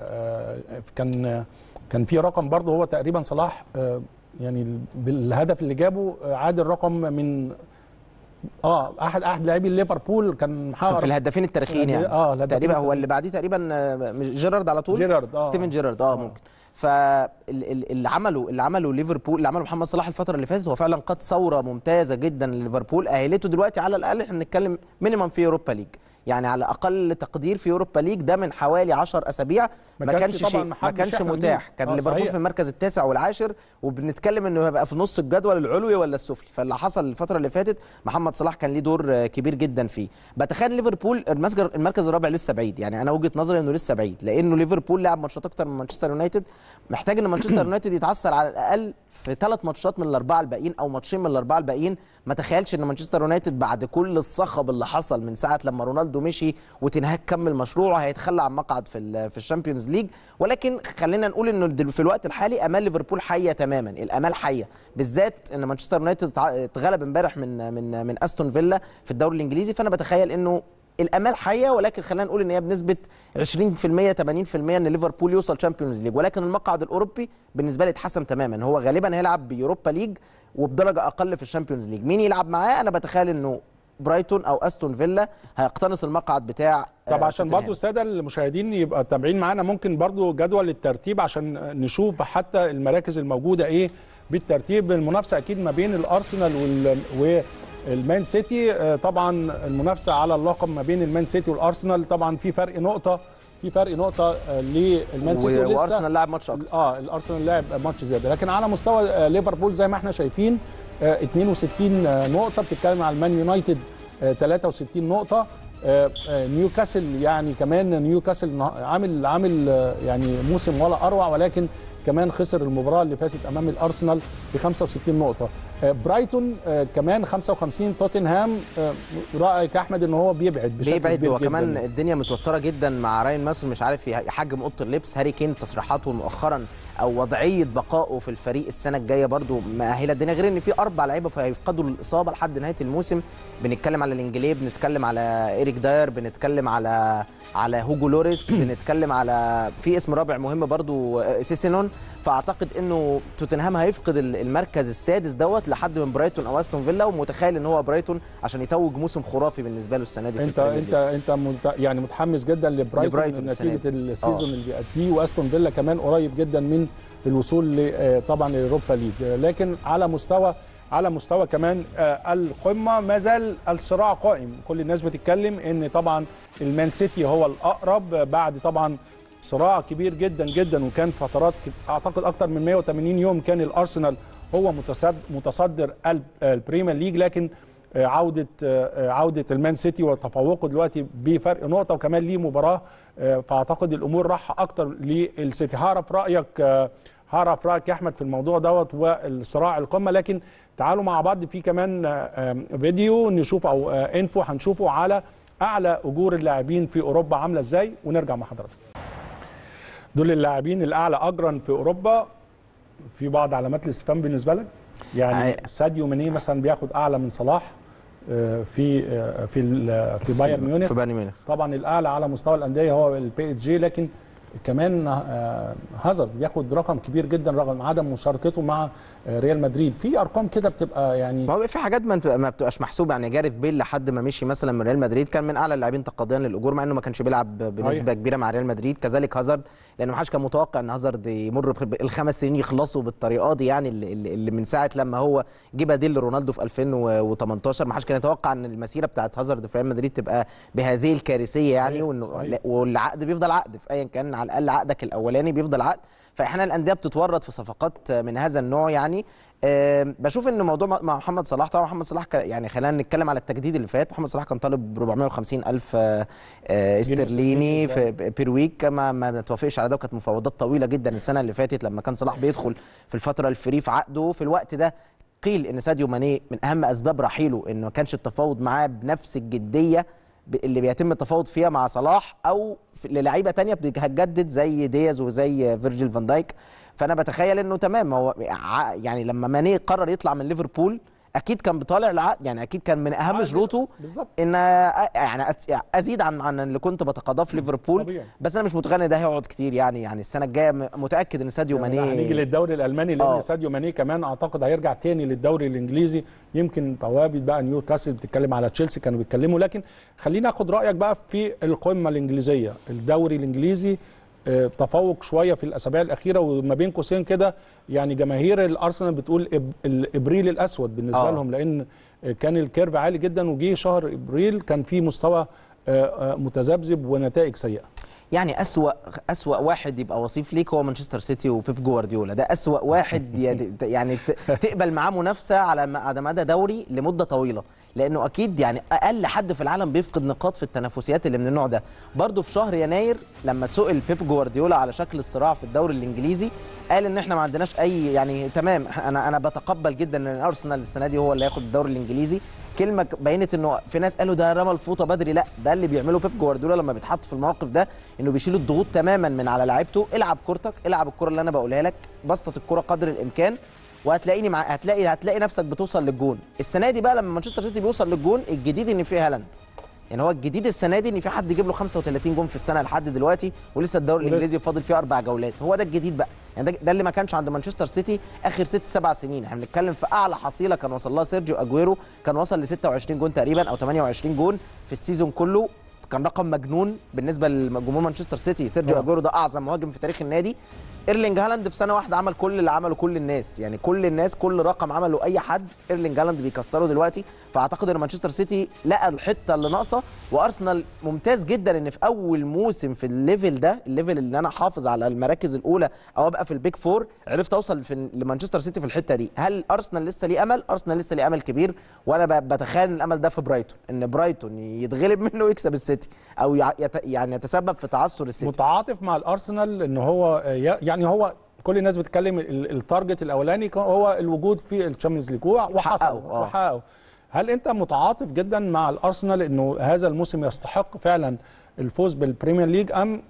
ال كان كان في رقم برضه هو تقريبا صلاح يعني بالهدف اللي جابه عادل رقم من اه احد احد لاعبي ليفربول كان محقق في الهدافين التاريخيين يعني اه تقريبا هو اللي بعديه تقريبا جيرارد على طول جيرارد اه ستيفن جيرارد اه, آه. ممكن. فاللي عمله اللي عمله ليفربول، اللي عمله محمد صلاح الفتره اللي فاتت هو فعلا قاد ثوره ممتازه جدا لليفربول، اهلته دلوقتي على الاقل احنا بنتكلم مينيمم في اوروبا ليج، يعني على اقل تقدير في اوروبا ليج. ده من حوالي عشر اسابيع ما, ما كانش شيء، ما كانش متاح، كان آه ليفربول في المركز التاسع والعاشر، وبنتكلم انه هيبقى في نص الجدول العلوي ولا السفلي. فاللي حصل الفتره اللي فاتت محمد صلاح كان ليه دور كبير جدا فيه. بتخيل ليفربول المركز الرابع لسه بعيد، يعني انا وجهه نظري انه لسه بعيد، لانه ليفربول لعب ماتشات اكتر من مانشستر يونايتد، محتاج ان مانشستر يونايتد يتعثر على الاقل في ثلاث ماتشات من الاربعه الباقيين او ماتشين من الاربعه الباقيين. ما تخيلش ان مانشستر يونايتد بعد كل الصخب اللي حصل من ساعه لما رونالدو مشي وتنهاك كمل مشروعه هيتخلى عن مقعد في في الشامبيونز ليج. ولكن خلينا نقول انه في الوقت الحالي امال ليفربول حيه تماما، الامال حيه، بالذات ان مانشستر يونايتد اتغلب امبارح من من من استون فيلا في الدوري الانجليزي. فانا بتخيل انه الامال حيه، ولكن خلينا نقول ان هي بنسبه عشرين في المية ثمانين في المية ان ليفربول يوصل تشامبيونز ليج. ولكن المقعد الاوروبي بالنسبه لي اتحسم تماما، هو غالبا هيلعب بيوروبا ليج وبدرجه اقل في الشامبيونز ليج. مين يلعب معاه؟ انا بتخيل انه برايتون او استون فيلا هيقتنص المقعد بتاع. طب عشان برضو الساده المشاهدين يبقى تابعين معانا، ممكن برضو جدول الترتيب عشان نشوف حتى المراكز الموجوده ايه بالترتيب. المنافسه اكيد ما بين الارسنال وال والمان سيتي، طبعا المنافسه على اللقب ما بين المان سيتي والارسنال، طبعا في فرق نقطه في فرق نقطه للمان سيتي، ولسه وارسنال لاعب ماتش اكتر. اه الارسنال لاعب ماتش زياده. لكن على مستوى ليفربول زي ما احنا شايفين اثنين وستين نقطه، بتتكلم على المان يونايتد ثلاثة وستين نقطه، نيوكاسل يعني كمان نيوكاسل عامل عامل يعني موسم ولا اروع، ولكن كمان خسر المباراه اللي فاتت امام الارسنال ب خمسة وستين نقطه. برايتون كمان خمسة وخمسين، توتنهام رايك يا احمد ان هو بيبعد بشكل بيبعد كبير جدا؟ وكمان الدنيا متوتره جدا مع راين ماسل، مش عارف يحجم اوضه اللبس. هاري كين تصريحاته مؤخرا او وضعيه بقائه في الفريق السنه الجايه برضو مأهله الدنيا، غير ان في اربع لعيبه فهيفقدوا الاصابه لحد نهايه الموسم. بنتكلم على الانجليز، بنتكلم على ايريك داير، بنتكلم على على هوجو لوريس، بنتكلم على في اسم رابع مهم برضو سيسينون. فاعتقد انه توتنهام هيفقد المركز السادس دوت لحد من برايتون او استون فيلا، ومتخيل ان هو برايتون عشان يتوج موسم خرافي بالنسبه له السنه دي. انت انت انت مت يعني متحمس جدا لبرايتون, لبرايتون نتيجه السيزون اللي بيأديه، واستون فيلا كمان قريب جدا من الوصول طبعا للأوروبا ليج. لكن على مستوى على مستوى كمان القمه ما زال الصراع قائم. كل الناس بتتكلم ان طبعا المان سيتي هو الاقرب بعد طبعا صراع كبير جدا جدا، وكان فترات اعتقد اكتر من مئة وثمانين يوم كان الارسنال هو متصدر البريمير ليج، لكن عوده عوده المان سيتي وتفوقه دلوقتي بفرق نقطه، وكمان ليه مباراه، فاعتقد الامور راح اكتر للسيتي. هعرف رايك هعرف رايك يا احمد في الموضوع دوت والصراع القمه. لكن تعالوا مع بعض في كمان فيديو نشوف او انفو هنشوفه على اعلى اجور اللاعبين في اوروبا عامله ازاي، ونرجع مع حضرتك. دول اللاعبين الاعلى اجرا في اوروبا، في بعض علامات الاستفهام بالنسبه لك؟ يعني ساديو ماني مثلا بياخد اعلى من صلاح في في في بايرن ميونخ، في بايرن ميونخ طبعا الاعلى على مستوى الانديه هو البي اس جي، لكن كمان هازارد بياخد رقم كبير جدا رغم عدم مشاركته مع ريال مدريد. في ارقام كده بتبقى يعني ما هو في حاجات ما بتبقاش محسوبه. يعني جاريث بيل لحد ما مشي مثلا من ريال مدريد كان من اعلى اللاعبين تقاضيا للاجور، مع انه ما كانش بيلعب بنسبه أيه. كبيره مع ريال مدريد. كذلك هازارد، لان ما حدش كان متوقع ان هازارد يمر الخمس سنين يخلصوا بالطريقه دي، يعني اللي, اللي من ساعه لما هو جه بديل لرونالدو في ألفين وثمانية عشر ما حدش كان يتوقع ان المسيره بتاعت هازارد في ريال مدريد تبقى بهذه الكارثيه يعني. صحيح. وانه صحيح. والعقد بيفضل عقد في ايا كان، على الاقل عقدك الاولاني بيفضل عقد. فاحيانا الانديه بتتورط في صفقات من هذا النوع يعني. أه بشوف ان موضوع مع محمد صلاح، طبعا محمد صلاح يعني خلينا نتكلم على التجديد اللي فات. محمد صلاح كان طالب أربعمئة وخمسين ألف أه استرليني في بير ويك، ما ما توافقش على ده، وكانت مفاوضات طويله جدا السنه اللي فاتت لما كان صلاح بيدخل في الفتره الفري في عقده. في الوقت ده قيل ان ساديو ماني من اهم اسباب رحيله انه ما كانش التفاوض معاه بنفس الجديه اللي بيتم التفاوض فيها مع صلاح او للعيبه تانية هتجدد زي دياز وزي فيرجيل فان دايك. فانا بتخيل انه تمام، هو يعني لما ماني قرر يطلع من ليفربول اكيد كان بيطالع العقد، يعني اكيد كان من اهم شروطه ان يعني ازيد عن عن اللي كنت بتقاضاه في ليفربول طبيعي. بس انا مش متخيل ان ده هيقعد كتير، يعني يعني السنه الجايه متاكد ان ساديو ماني هنيجي للدوري الالماني لان أوه. ساديو ماني كمان اعتقد هيرجع تاني للدوري الانجليزي، يمكن توابي بقى نيوكاسل بتتكلم على تشيلسي كانوا بيتكلموا. لكن خلينا اخد رايك بقى في القمه الانجليزيه، الدوري الانجليزي تفوق شويه في الاسابيع الاخيره، وما بين قوسين كده يعني جماهير الارسنال بتقول الابريل الاسود بالنسبه أوه. لهم، لان كان الكيرف عالي جدا وجي شهر ابريل كان في مستوى متذبذب ونتائج سيئه. يعني اسوا اسوا واحد يبقى وصيف ليك هو مانشستر سيتي وبيب جوارديولا، ده اسوا واحد يعني تقبل معاه منافسه على مدى دوري لمده طويله، لانه اكيد يعني اقل حد في العالم بيفقد نقاط في التنافسيات اللي من النوع ده. برضه في شهر يناير لما اتسئل بيب جوارديولا على شكل الصراع في الدوري الانجليزي قال ان احنا ما عندناش اي يعني تمام، انا انا بتقبل جدا ان ارسنال السنه دي هو اللي هياخد الدوري الانجليزي. كلمه بينت انه في ناس قالوا ده رمى الفوطه بدري، لا ده اللي بيعمله بيب جوارديولا لما بيتحط في المواقف ده، انه بيشيل الضغوط تماما من على لعيبته. العب كورتك، العب الكره اللي انا بقولها لك، بسط الكره قدر الامكان وهتلاقيني مع هتلاقي هتلاقي نفسك بتوصل للجون. السنه دي بقى لما مانشستر سيتي بيوصل للجون الجديد ان فيه هالاند، يعني هو الجديد السنه دي ان في حد يجيب له خمسة وثلاثين جون في السنه لحد دلوقتي ولسه الدوري الانجليزي فاضل فيه اربع جولات، هو ده الجديد بقى، يعني ده, ده اللي ما كانش عند مانشستر سيتي اخر ست سبع سنين. احنا بنتكلم في اعلى حصيله كان وصل لها سيرجيو اجويرو، كان وصل ل ستة وعشرين جون تقريبا او ثمانية وعشرين جون في السيزون كله، كان رقم مجنون بالنسبه لجمهور مانشستر سيتي. سيرجيو اجويرو ده اعظم مهاجم في تاريخ النادي. ايرلينج هالاند في سنه واحده عمل كل اللي عمله كل الناس، يعني كل الناس كل رقم عمله اي حد ايرلينج هالاند بيكسره دلوقتي. فاعتقد ان مانشستر سيتي لقى الحته اللي ناقصه، وارسنال ممتاز جدا ان في اول موسم في الليفل ده، الليفل اللي انا حافظ على المراكز الاولى او ابقى في البيك فور، عرفت اوصل في لمانشستر سيتي في الحته دي. هل ارسنال لسه ليه امل؟ ارسنال لسه ليه امل كبير، وانا بتخيل الامل ده في برايتون، ان برايتون يتغلب منه ويكسب السيتي او يعني يتسبب في تعثر السيتي. متعاطف مع الارسنال ان هو يعني هو كل الناس بتتكلم التارجت الاولاني هو الوجود في الشامبيونز ليج وحققه وحققه. هل انت متعاطف جدا مع الارسنال انه هذا الموسم يستحق فعلا الفوز بالبريمير ليج، ام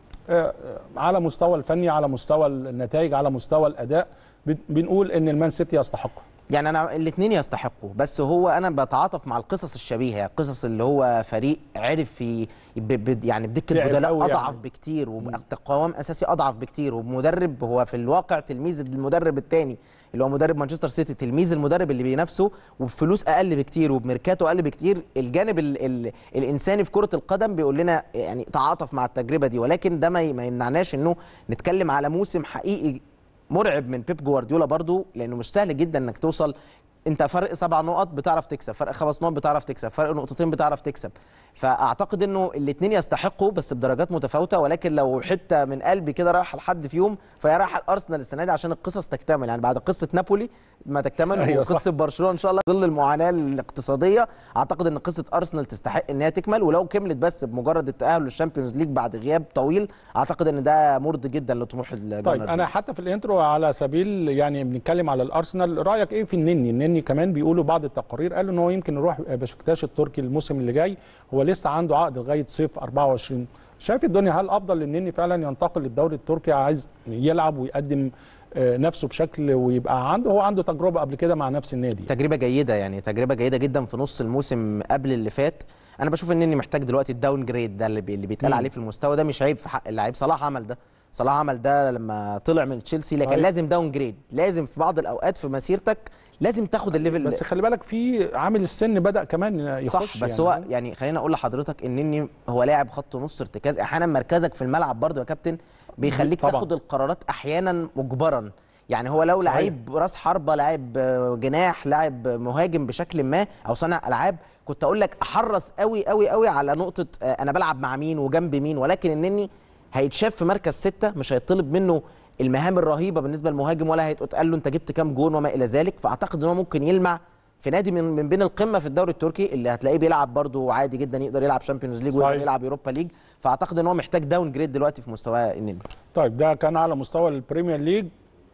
على مستوى الفني على مستوى النتائج على مستوى الاداء بنقول ان المان سيتي يستحقه؟ يعني انا الاثنين يستحقوا، بس هو انا بتعاطف مع القصص الشبيهه، القصص اللي هو فريق عرف في يعني بدكه بدلاء اضعف يعني. بكتير وبقوام اساسي اضعف بكتير، ومدرب هو في الواقع تلميذ المدرب الثاني اللي هو مدرب مانشستر سيتي، تلميذ المدرب اللي بينافسه وبفلوس اقل بكتير وبميركاتو اقل بكتير. الجانب ال ال الانساني في كره القدم بيقول لنا يعني تعاطف مع التجربه دي، ولكن ده ما يمنعناش انه نتكلم على موسم حقيقي مرعب من بيب جوارديولا برضو، لانه مش سهل جدا انك توصل انت فرق سبع نقط بتعرف تكسب، فرق خمس نقط بتعرف تكسب، فرق نقطتين بتعرف تكسب. فاعتقد انه الاثنين يستحقوا بس بدرجات متفاوته، ولكن لو حته من قلبي كده رايحه لحد فيهم فهي رايحه الارسنال السنه دي عشان القصص تكتمل، يعني بعد قصه نابولي ما تكتمل أيوة وقصه برشلونه ان شاء الله ظل المعاناه الاقتصاديه، اعتقد ان قصه ارسنال تستحق انها تكمل، ولو كملت بس بمجرد التاهل للشامبيونز ليج بعد غياب طويل اعتقد ان ده مرضي جدا لطموح الجانرز. طيب انا حتى في الانترو على سبيل يعني بنتكلم على الارسنال، رايك ايه في النني؟ النني كمان بيقولوا بعض التقارير قالوا ان هو يمكن يروح بشكتاش التركي الموسم اللي جاي، هو لسه عنده عقد لغايه صيف أربعة وعشرين. شايف الدنيا هل افضل للنني فعلا ينتقل للدوري التركي عايز يلعب ويقدم نفسه بشكل ويبقى عنده هو عنده تجربه قبل كده مع نفس النادي؟ تجربه جيده، يعني تجربه جيده جدا في نص الموسم قبل اللي فات. انا بشوف ان محتاج دلوقتي الداون جريد ده اللي, بي اللي بيتقال عليه في المستوى ده، مش عيب في حق اللعيب. صلاح عمل ده، صلاح عمل ده لما طلع من تشيلسي، لكن صحيح. لازم داون جريد، لازم في بعض الاوقات في مسيرتك لازم تاخد الليفل. بس خلي بالك في عامل السن بدا كمان يخش، صح. بس يعني هو يعني خليني اقول لحضرتك ان هو لاعب خط نص ارتكاز، احيانا مركزك في الملعب برضو يا كابتن بيخليك طبعا تاخد القرارات احيانا مجبرا. يعني هو لو لعيب راس حربه، لاعب جناح، لاعب مهاجم بشكل ما او صانع العاب، كنت اقول لك احرص قوي قوي قوي على نقطه انا بلعب مع مين وجنب مين، ولكن انني هيتشاف في مركز ستة، مش هيطلب منه المهام الرهيبه بالنسبه للمهاجم، ولا هيتقال له انت جبت كام جون وما الى ذلك. فاعتقد ان هو ممكن يلمع في نادي من من بين القمه في الدوري التركي اللي هتلاقيه بيلعب برده عادي جدا، يقدر يلعب شامبيونز ليج ويقدر يلعب يوروبا ليج. فاعتقد ان هو محتاج داون جريد دلوقتي في مستواه النني. طيب ده كان على مستوى البريمير ليج.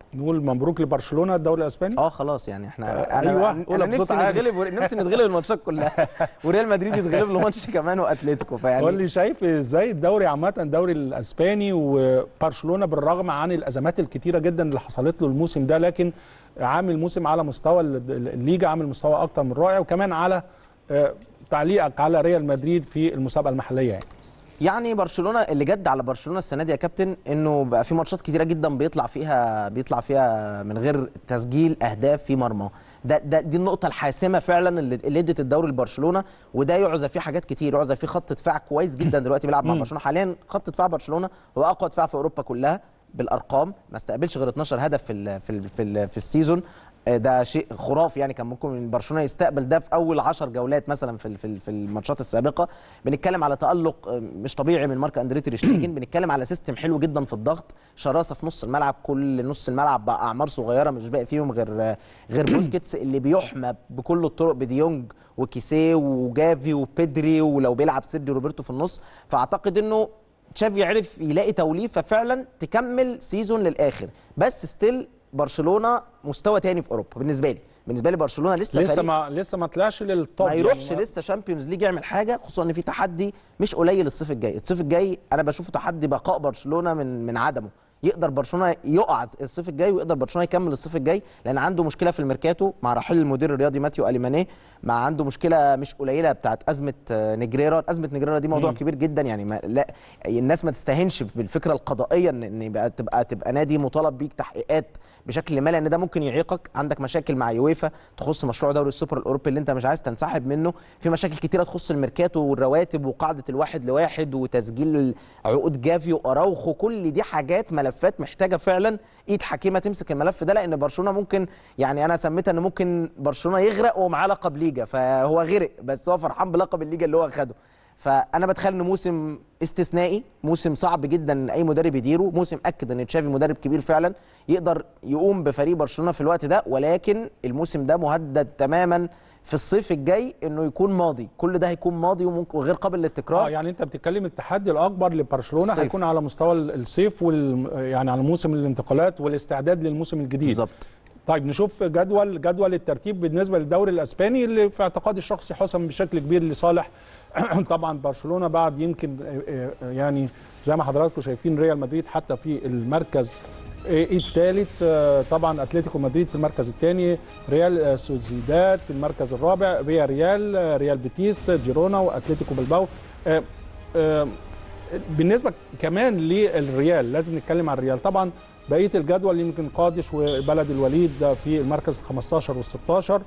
نقول مبروك لبرشلونه الدوري الاسباني. اه خلاص يعني احنا آه انا أيوة. انا نفسي نتغلب نفسي نتغلب الماتشات كلها وريال مدريد يتغلب له ماتش كمان واتلتيكو. فيعني قول لي شايف ازاي الدوري عامه الدوري الاسباني وبرشلونه بالرغم عن الازمات الكتيره جدا اللي حصلت له الموسم ده، لكن عامل موسم على مستوى الليجا، عامل مستوى اكتر من رائع، وكمان على تعليقك على ريال مدريد في المسابقه المحليه يعني. يعني برشلونه اللي جد على برشلونه السنه دي يا كابتن انه بقى في ماتشات كتيره جدا بيطلع فيها بيطلع فيها من غير تسجيل اهداف في مرمى. ده ده دي النقطه الحاسمه فعلا اللي اللي ادت الدوري لبرشلونه، وده يعزى فيه حاجات كتير. يعزى فيه خط دفاع كويس جدا دلوقتي بيلعب مع برشلونه حاليا. خط دفاع برشلونه هو اقوى دفاع في اوروبا كلها بالارقام، ما استقبلش غير اتناشر هدف في ال في ال في, ال في السيزون. ده شيء خرافي يعني. كان ممكن برشلونه يستقبل ده في اول عشر جولات مثلا في في في الماتشات السابقه. بنتكلم على تالق مش طبيعي من مارك اندريه تير شتيجن. بنتكلم على سيستم حلو جدا في الضغط، شراسه في نص الملعب. كل نص الملعب بقى اعمار صغيره مش باقي فيهم غير غير بوسكيتس اللي بيحمى بكل الطرق بديونج وكيسيه وجافي وبيدري، ولو بيلعب سيرجيو روبرتو في النص. فاعتقد انه تشافي عرف يلاقي توليفه فعلا تكمل سيزون للاخر. بس ستيل برشلونه مستوى تاني في اوروبا بالنسبه لي. بالنسبه لي برشلونه لسه لسه ما لسه ما طلعش للتوب، ما يروحش يعني لسه شامبيونز ليج يعمل حاجه، خصوصا ان في تحدي مش قليل الصيف الجاي. الصيف الجاي انا بشوفه تحدي بقاء برشلونه من من عدمه. يقدر برشلونه يقع الصيف الجاي ويقدر برشلونه يكمل الصيف الجاي، لان عنده مشكله في الميركاتو مع رحيل المدير الرياضي ماتيو أليمانيه. مع عنده مشكله مش قليله بتاعت ازمه نيجريرا. ازمه نيجريرا دي موضوع م. كبير جدا يعني. ما لا الناس ما تستهينش بالفكره القضائيه ان ان يبقى تبقى تبقى نادي مطالب بيك تحقيقات بشكل ما، لان ده ممكن يعيقك. عندك مشاكل مع يويفا تخص مشروع دوري السوبر الاوروبي اللي انت مش عايز تنسحب منه. في مشاكل كتيره تخص الميركاتو والرواتب وقاعده الواحد لواحد وتسجيل عقود جافي واراوخو. كل دي حاجات ملفات محتاجه فعلا ايد حكيمه تمسك الملف ده، لان برشلونه ممكن يعني انا سميتها ان ممكن برشلونه يغرق ومعاه لقب ليجا. فهو غرق بس هو فرحان بلقب الليجا اللي هو اخده. فانا بتخيل انه موسم استثنائي، موسم صعب جدا ان اي مدرب يديره. موسم اكد ان تشافي مدرب كبير فعلا يقدر يقوم بفريق برشلونه في الوقت ده، ولكن الموسم ده مهدد تماما في الصيف الجاي انه يكون ماضي. كل ده هيكون ماضي وممكن وغير قابل للتكرار. اه يعني انت بتتكلم التحدي الاكبر لبرشلونه هيكون على مستوى الصيف وال يعني على موسم الانتقالات والاستعداد للموسم الجديد بالظبط. طيب نشوف جدول جدول الترتيب بالنسبه للدوري الاسباني اللي في اعتقادي الشخصي حسم بشكل كبير لصالح طبعا برشلونه، بعد يمكن يعني زي ما حضراتكم شايفين ريال مدريد حتى في المركز الثالث، طبعا اتلتيكو مدريد في المركز الثاني، ريال سوسيداد في المركز الرابع، فيا ريال، ريال بيتيس، جيرونا، واتلتيكو بلباو. بالنسبه كمان للريال لازم نتكلم عن الريال. طبعا بقيه الجدول يمكن قادش وبلد الوليد في المركز الخامس عشر والستاشر،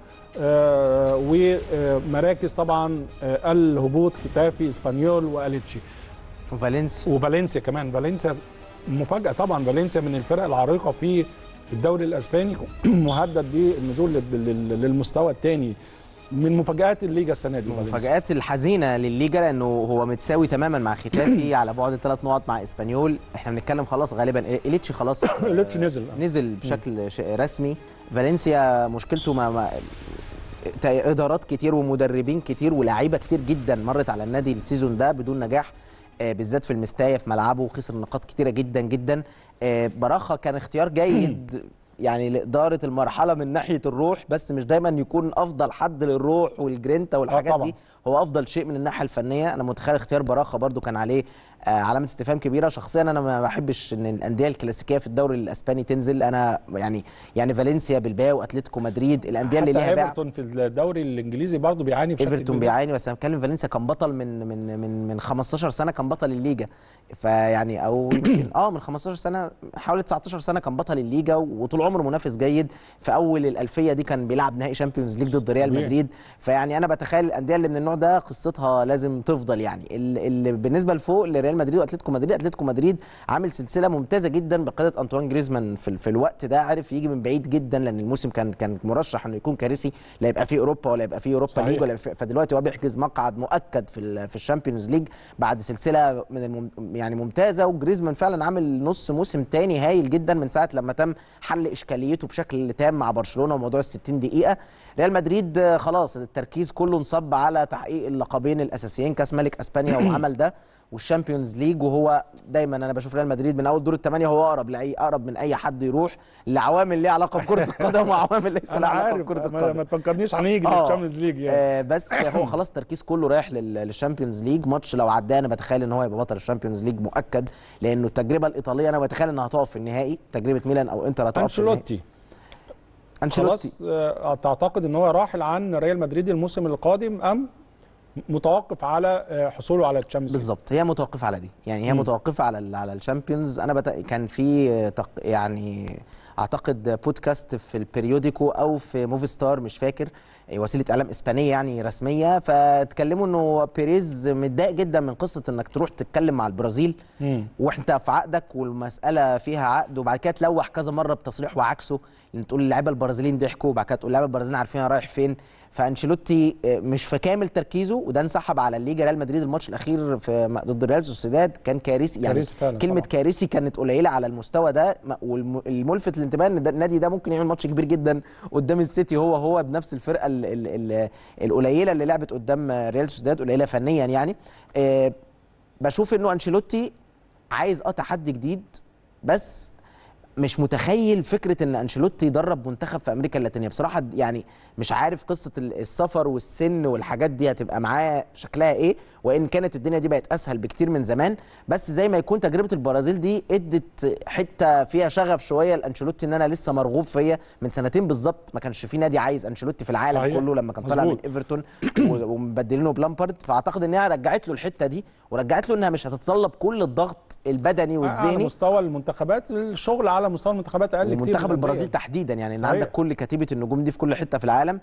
ومراكز طبعا الهبوط ختافي، اسبانيول، واليتشي وفالنسيا وفالنسيا كمان. فالنسيا مفاجاه طبعا، فالنسيا من الفرق العريقه في الدوري الاسباني مهدد بالنزول للمستوى الثاني. من مفاجآت الليجا السنه دي، المفاجآت الحزينه للليجا، لانه هو متساوي تماما مع ختافي على بعد ثلاث نقط مع اسبانيول. احنا بنتكلم خلاص غالبا اليتشي خلاص اليتشي نزل نزل بشكل رسمي. فالنسيا مشكلته مع, مع ادارات كتير ومدربين كتير ولاعيبه كتير جدا مرت على النادي السيزون ده بدون نجاح، بالذات في المستايا في ملعبه، وخسر نقاط كتيره جدا جدا. براخا كان اختيار جيد يعني لإدارة المرحلة من ناحية الروح، بس مش دايما يكون أفضل حد للروح والجرينتا والحاجات دي. هو أفضل شيء من الناحية الفنية. أنا متخيل اختيار براخا برضو كان عليه علامة استفهام كبيرة. شخصيا أنا ما بحبش إن الأندية الكلاسيكية في الدوري الإسباني تنزل. أنا يعني يعني فالنسيا، بلباو، أتلتيكو مدريد، الأندية اللي ليها باع. ايفرتون في الدوري الإنجليزي برضو بيعاني بشكل كبير. ايفرتون بيعاني، بس أنا بتكلم فالنسيا كان بطل من من من من خمستاشر سنة، كان بطل الليجا. فيعني أو يمكن أه من خمستاشر سنة حوالي تسعتاشر سنة كان بطل الليجا، وطول عمره منافس جيد. في أول الألفية دي كان بيلعب نهائي شامبيونز ليج ضد ريال مدريد. فيعني أنا بتخيل الأندية اللي من النوع ده قصتها لازم تفضل. يعني اللي بالنسبة لفوق لريال مدريد وأتلتيكو مدريد، اتلتيكو مدريد عامل سلسله ممتازه جدا بقياده انطوان جريزمان في, في الوقت ده. عارف يجي من بعيد جدا، لان الموسم كان كان مرشح انه يكون كارثي، لا يبقى فيه اوروبا ولا يبقى فيه اوروبا ليج ولا. فدلوقتي هو بيحجز مقعد مؤكد في في الشامبيونز ليج بعد سلسله من المم يعني ممتازه. وجريزمان فعلا عامل نص موسم تاني هايل جدا من ساعه لما تم حل اشكاليته بشكل تام مع برشلونه وموضوع ال ستين دقيقه. ريال مدريد خلاص التركيز كله انصب على تحقيق اللقبين الاساسيين، كاس ملك اسبانيا وعمل ده، والشامبيونز ليج. وهو دايما انا بشوف ريال مدريد من اول دور الثمانيه هو اقرب لاي اقرب من اي حد يروح لعوامل ليها علاقه بكره القدم وعوامل ليس لها علاقه بكره القدم. ما تفكرنيش هنيجي للشامبيونز ليج يعني. آه بس هو خلاص التركيز كله رايح للشامبيونز ليج. ماتش لو عداه انا بتخيل ان هو يبقى بطل الشامبيونز ليج مؤكد، لانه التجربه الايطاليه انا بتخيل انها هتقف في النهائي، تجربه ميلان او انتر هتقف في النهائي. انشيلوتي انشيلوتي خلاص آه، تعتقد ان هو راحل عن ريال مدريد الموسم القادم ام متوقف على حصوله على الشامبيونز؟ بالظبط، هي متوقفه على دي، يعني هي م. متوقفه على على الشامبيونز. انا بت... كان في تق... يعني اعتقد بودكاست في البريوديكو او في موفي ستار مش فاكر، وسيله اعلام اسبانيه يعني رسميه، فاتكلموا انه بيريز متضايق جدا من قصه انك تروح تتكلم مع البرازيل م. وانت في عقدك والمساله فيها عقد، وبعد كده تلوح كذا مره بتصريح وعكسه، لان تقول اللعيبه البرازيليين ضحكوا، وبعد كده تقول اللعيبه البرازيليين عارفين رايح فين. فانشيلوتي مش في كامل تركيزه، وده انسحب على الليجا. ريال مدريد الماتش الاخير في ضد ريال سوسيداد كان كارثي، يعني كارثي فعلا كلمه طبعا. كارثي كانت قليله على المستوى ده. والملفت للانتباه ان النادي ده ممكن يعمل ماتش كبير جدا قدام السيتي، هو هو بنفس الفرقه ال ال ال القليله اللي لعبت قدام ريال سوسيداد، قليله فنيا يعني. أه بشوف انه انشيلوتي عايز اه تحدي جديد، بس مش متخيل فكره ان انشيلوتي يدرب منتخب في امريكا اللاتينيه بصراحه. يعني مش عارف قصه السفر والسن والحاجات دي هتبقى معاه شكلها ايه، وان كانت الدنيا دي بقت اسهل بكتير من زمان. بس زي ما يكون تجربه البرازيل دي ادت حته فيها شغف شويه لانشيلوتي، ان انا لسه مرغوب فيا. من سنتين بالظبط ما كانش في نادي عايز انشيلوتي في العالم صحيح. كله لما كان طالع من ايفرتون ومبدلينه بلامبارد، فاعتقد انها رجعت له الحته دي، ورجعت له انها مش هتتطلب كل الضغط البدني والذهني على مستوى المنتخبات. الشغل على مستوى المنتخبات اقل كتير، منتخب البرازيل تحديدا يعني ان عندك كل كتيبه النجوم دي في كل حته في العالم.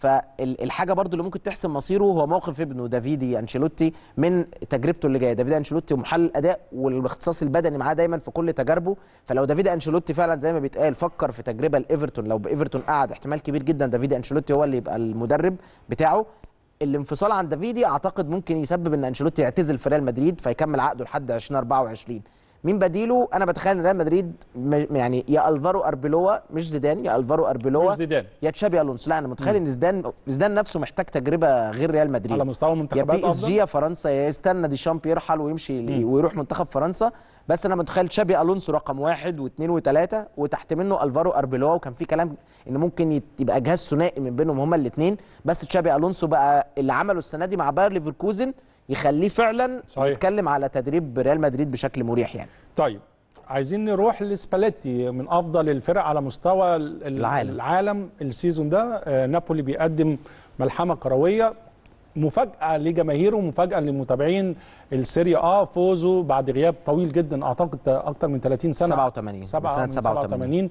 فالحاجه برضو اللي ممكن تحسم مصيره هو موقف ابنه دافيدي انشيلوتي من تجربته اللي جايه. دافيدي انشيلوتي محلل الاداء والاختصاص البدني معاه دايما في كل تجاربه، فلو دافيدي انشيلوتي فعلا زي ما بيتقال فكر في تجربه لايفرتون، لو بايفرتون قعد احتمال كبير جدا دافيدي انشيلوتي هو اللي يبقى المدرب بتاعه. الانفصال عن دافيدي اعتقد ممكن يسبب ان انشيلوتي يعتزل في ريال مدريد فيكمل عقده لحد ألفين وأربعة وعشرين. مين بديله؟ انا بتخيل ان ريال مدريد يعني يا الفارو اربيلوا مش زيدان، يا الفارو اربيلوا مش زيدان، يا تشابي الونسو. لا انا متخيل ان زيدان زيدان نفسه محتاج تجربه غير ريال مدريد على مستوى منتخبات يا بي اس جي يا فرنسا، يا يستنى ديشامب يرحل ويمشي مم. ويروح منتخب فرنسا. بس انا متخيل تشابي الونسو رقم واحد واثنين وثلاثه، وتحت منه الفارو اربيلوا، وكان في كلام ان ممكن يبقى جهاز ثنائي من بينهم هما الاثنين. بس تشابي الونسو بقى اللي عمله السنه دي مع باير ليفركوزن يخليه فعلا صحيح. يتكلم على تدريب ريال مدريد بشكل مريح يعني. طيب عايزين نروح لسباليتي، من افضل الفرق على مستوى العالم, العالم السيزون ده. نابولي بيقدم ملحمه كرويه، مفاجاه لجماهيره ومفاجاه لمتابعين السيريا اه. فوزه بعد غياب طويل جدا، اعتقد اكتر من ثلاثين سنه، سبعة وثمانين سنه سبعة وثمانين.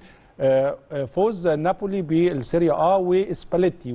فوز نابولي بالسيريا اه وسباليتي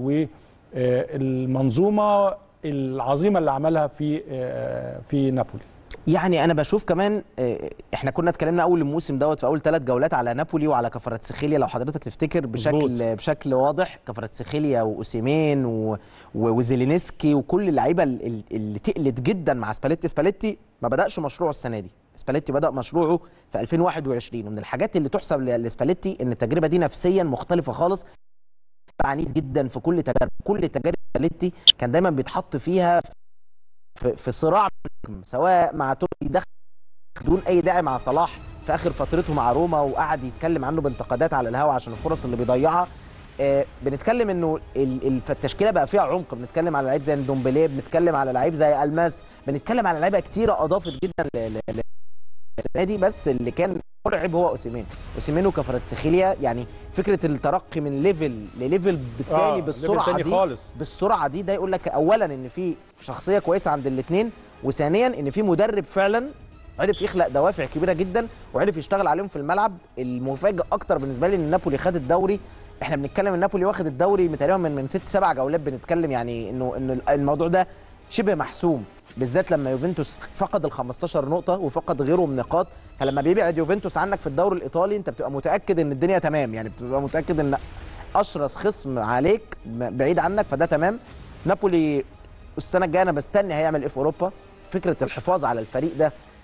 والمنظومه العظيمه اللي عملها في في نابولي. يعني انا بشوف كمان احنا كنا اتكلمنا اول الموسم دوت في اول ثلاث جولات على نابولي وعلى كفاراتسخيليا لو حضرتك تفتكر بشكل مزبوط. بشكل واضح كفاراتسخيليا واوسيمين وزيلينسكي وكل اللعيبه اللي تقلت جدا مع سباليتي. سباليتي ما بداش مشروعه السنه دي، سباليتي بدا مشروعه في ألفين وواحد وعشرين، ومن الحاجات اللي تحسب لسباليتي ان التجربه دي نفسيا مختلفه خالص، عنيد جدا في كل تجارب. كل تجارب سباليتي كان دايما بيتحط فيها في, في صراع، سواء مع توري دخل بدون اي داعي مع صلاح في اخر فترته مع روما، وقعد يتكلم عنه بانتقادات على الهوا عشان الفرص اللي بيضيعها. آه بنتكلم انه التشكيله بقى فيها عمق، بنتكلم على لعيب زي دومبلي، بنتكلم على لعيب زي الماس، بنتكلم على لعيبه كتيره اضافت جدا للسنه دي. بس اللي كان مرعب هو اوسيمين. اوسيمين وكفاراتسخيليا، يعني فكره الترقي من ليفل لليفل بالتالي آه بالسرعه دي خالص. بالسرعه دي ده يقول لك اولا ان في شخصيه كويسه عند الاثنين، وثانيا ان في مدرب فعلا عرف يخلق دوافع كبيره جدا وعرف يشتغل عليهم في الملعب. المفاجئ اكتر بالنسبه لي ان نابولي خد الدوري. احنا بنتكلم ان نابولي واخد الدوري تقريبا من من ست سبع جولات، بنتكلم يعني انه ان الموضوع ده شبه محسوم، بالذات لما يوفنتوس فقد ال خمستاشر نقطه وفقد غيره من نقاط. فلما بيبعد يوفنتوس عنك في الدوري الايطالي انت بتبقى متاكد ان الدنيا تمام، يعني بتبقى متاكد ان اشرس خصم عليك بعيد عنك، فده تمام. نابولي السنه الجايه انا بستني هيعمل ايه في اوروبا. فكره الحفاظ على الفريق ده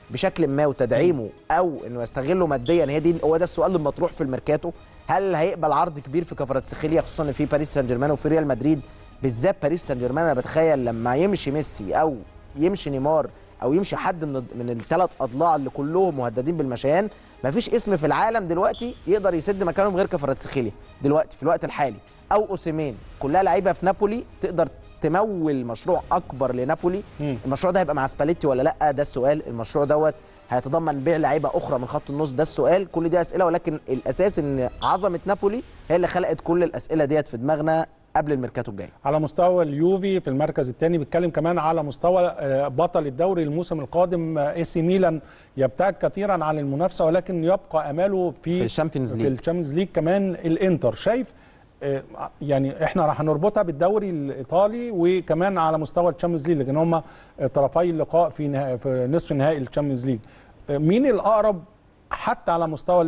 بشكل ما وتدعيمه او انه يستغله ماديا، هي دي هو ده السؤال المطروح في الميركاتو. هل هيقبل عرض كبير في كفاراتسخيليا، خصوصا ان في باريس سان جيرمان وفي ريال مدريد، بالذات باريس سان جيرمان. انا بتخيل لما يمشي ميسي او يمشي نيمار او يمشي حد من من الثلاث اضلاع اللي كلهم مهددين بالمشيان، مفيش اسم في العالم دلوقتي يقدر يسد مكانهم غير كفاراتسخيليا دلوقتي في الوقت الحالي، او اوسيمين. كلها لعيبه في نابولي تقدر تمول مشروع اكبر لنابولي. م. المشروع ده هيبقى مع سباليتي ولا لا؟ ده السؤال. المشروع دوت هيتضمن بيع لعيبه اخرى من خط النص؟ ده السؤال. كل دي اسئله، ولكن الاساس ان عظمه نابولي هي اللي خلقت كل الاسئله ديت في دماغنا قبل الميركاتو الجاي. على مستوى اليوفي في المركز الثاني، بيتكلم كمان على مستوى بطل الدوري الموسم القادم اي سي ميلان، يبتعد كثيرا عن المنافسه ولكن يبقى اماله في في الشامبيونز ليج. في الشامبيونز ليج كمان الانتر. شايف يعني احنا راح نربطها بالدوري الايطالي وكمان على مستوى الشامبيونز ليج، لكن هم طرفي اللقاء في نها... في نصف نهائي الشامبيونز ليج. مين الاقرب حتى على مستوى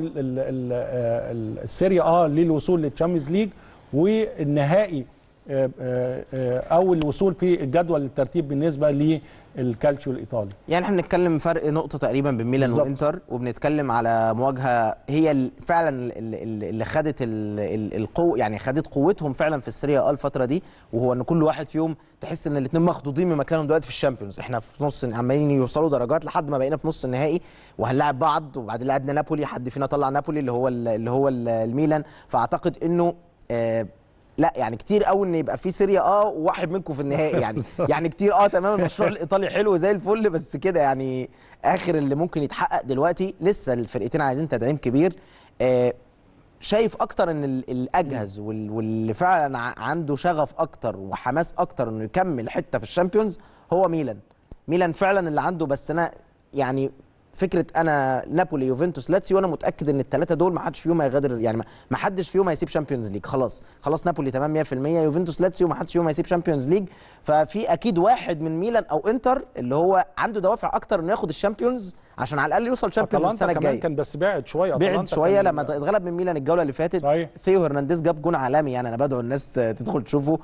السيريا اه للوصول للشامبيونز ليج والنهائي او الوصول في الجدول الترتيب بالنسبه للكالتشيو الايطالي؟ يعني احنا بنتكلم فرق نقطه تقريبا بين ميلان بالزبط. وانتر، وبنتكلم على مواجهه هي فعلا اللي خدت القوه، يعني خدت قوتهم فعلا في السيريا اه الفتره دي، وهو ان كل واحد فيهم تحس ان الاثنين مخضوضين من مكانهم دلوقتي في الشامبيونز. احنا في نص عمالين يوصلوا درجات لحد ما بقينا في نص النهائي وهنلاعب بعض، وبعدين لعبنا نابولي، حد فينا طلع نابولي اللي هو اللي هو الميلان. فاعتقد انه آه لا يعني كتير قوي ان يبقى في سيريا اه وواحد منكم في النهائي يعني يعني كتير اه تمام. المشروع الايطالي حلو زي الفل، بس كده يعني اخر اللي ممكن يتحقق دلوقتي. لسه الفرقتين عايزين تدعيم كبير. آه شايف اكتر ان الاجهز واللي فعلا عنده شغف اكتر وحماس اكتر انه يكمل حته في الشامبيونز هو ميلان. ميلان فعلا اللي عنده، بس انا يعني فكره انا نابولي يوفنتوس لاتسيو، وانا متاكد ان الثلاثه دول ما حدش فيهم هيغادر، يعني ما حدش فيهم هيسيب شامبيونز ليج. خلاص خلاص نابولي تمام مية في المية، يوفنتوس لاتسيو ما حدش فيهم هيسيب شامبيونز ليج. ففي اكيد واحد من ميلان او انتر اللي هو عنده دوافع اكتر انه ياخد الشامبيونز عشان على الاقل يوصل شامبيونز السنه الجايه. كمان كان بس بعد شويه، بعد شويه لما اتغلب من ميلان الجوله اللي فاتت. صحيح. ثيو هرنانديز جاب جون عالمي، يعني انا بدعو الناس تدخل تشوفوا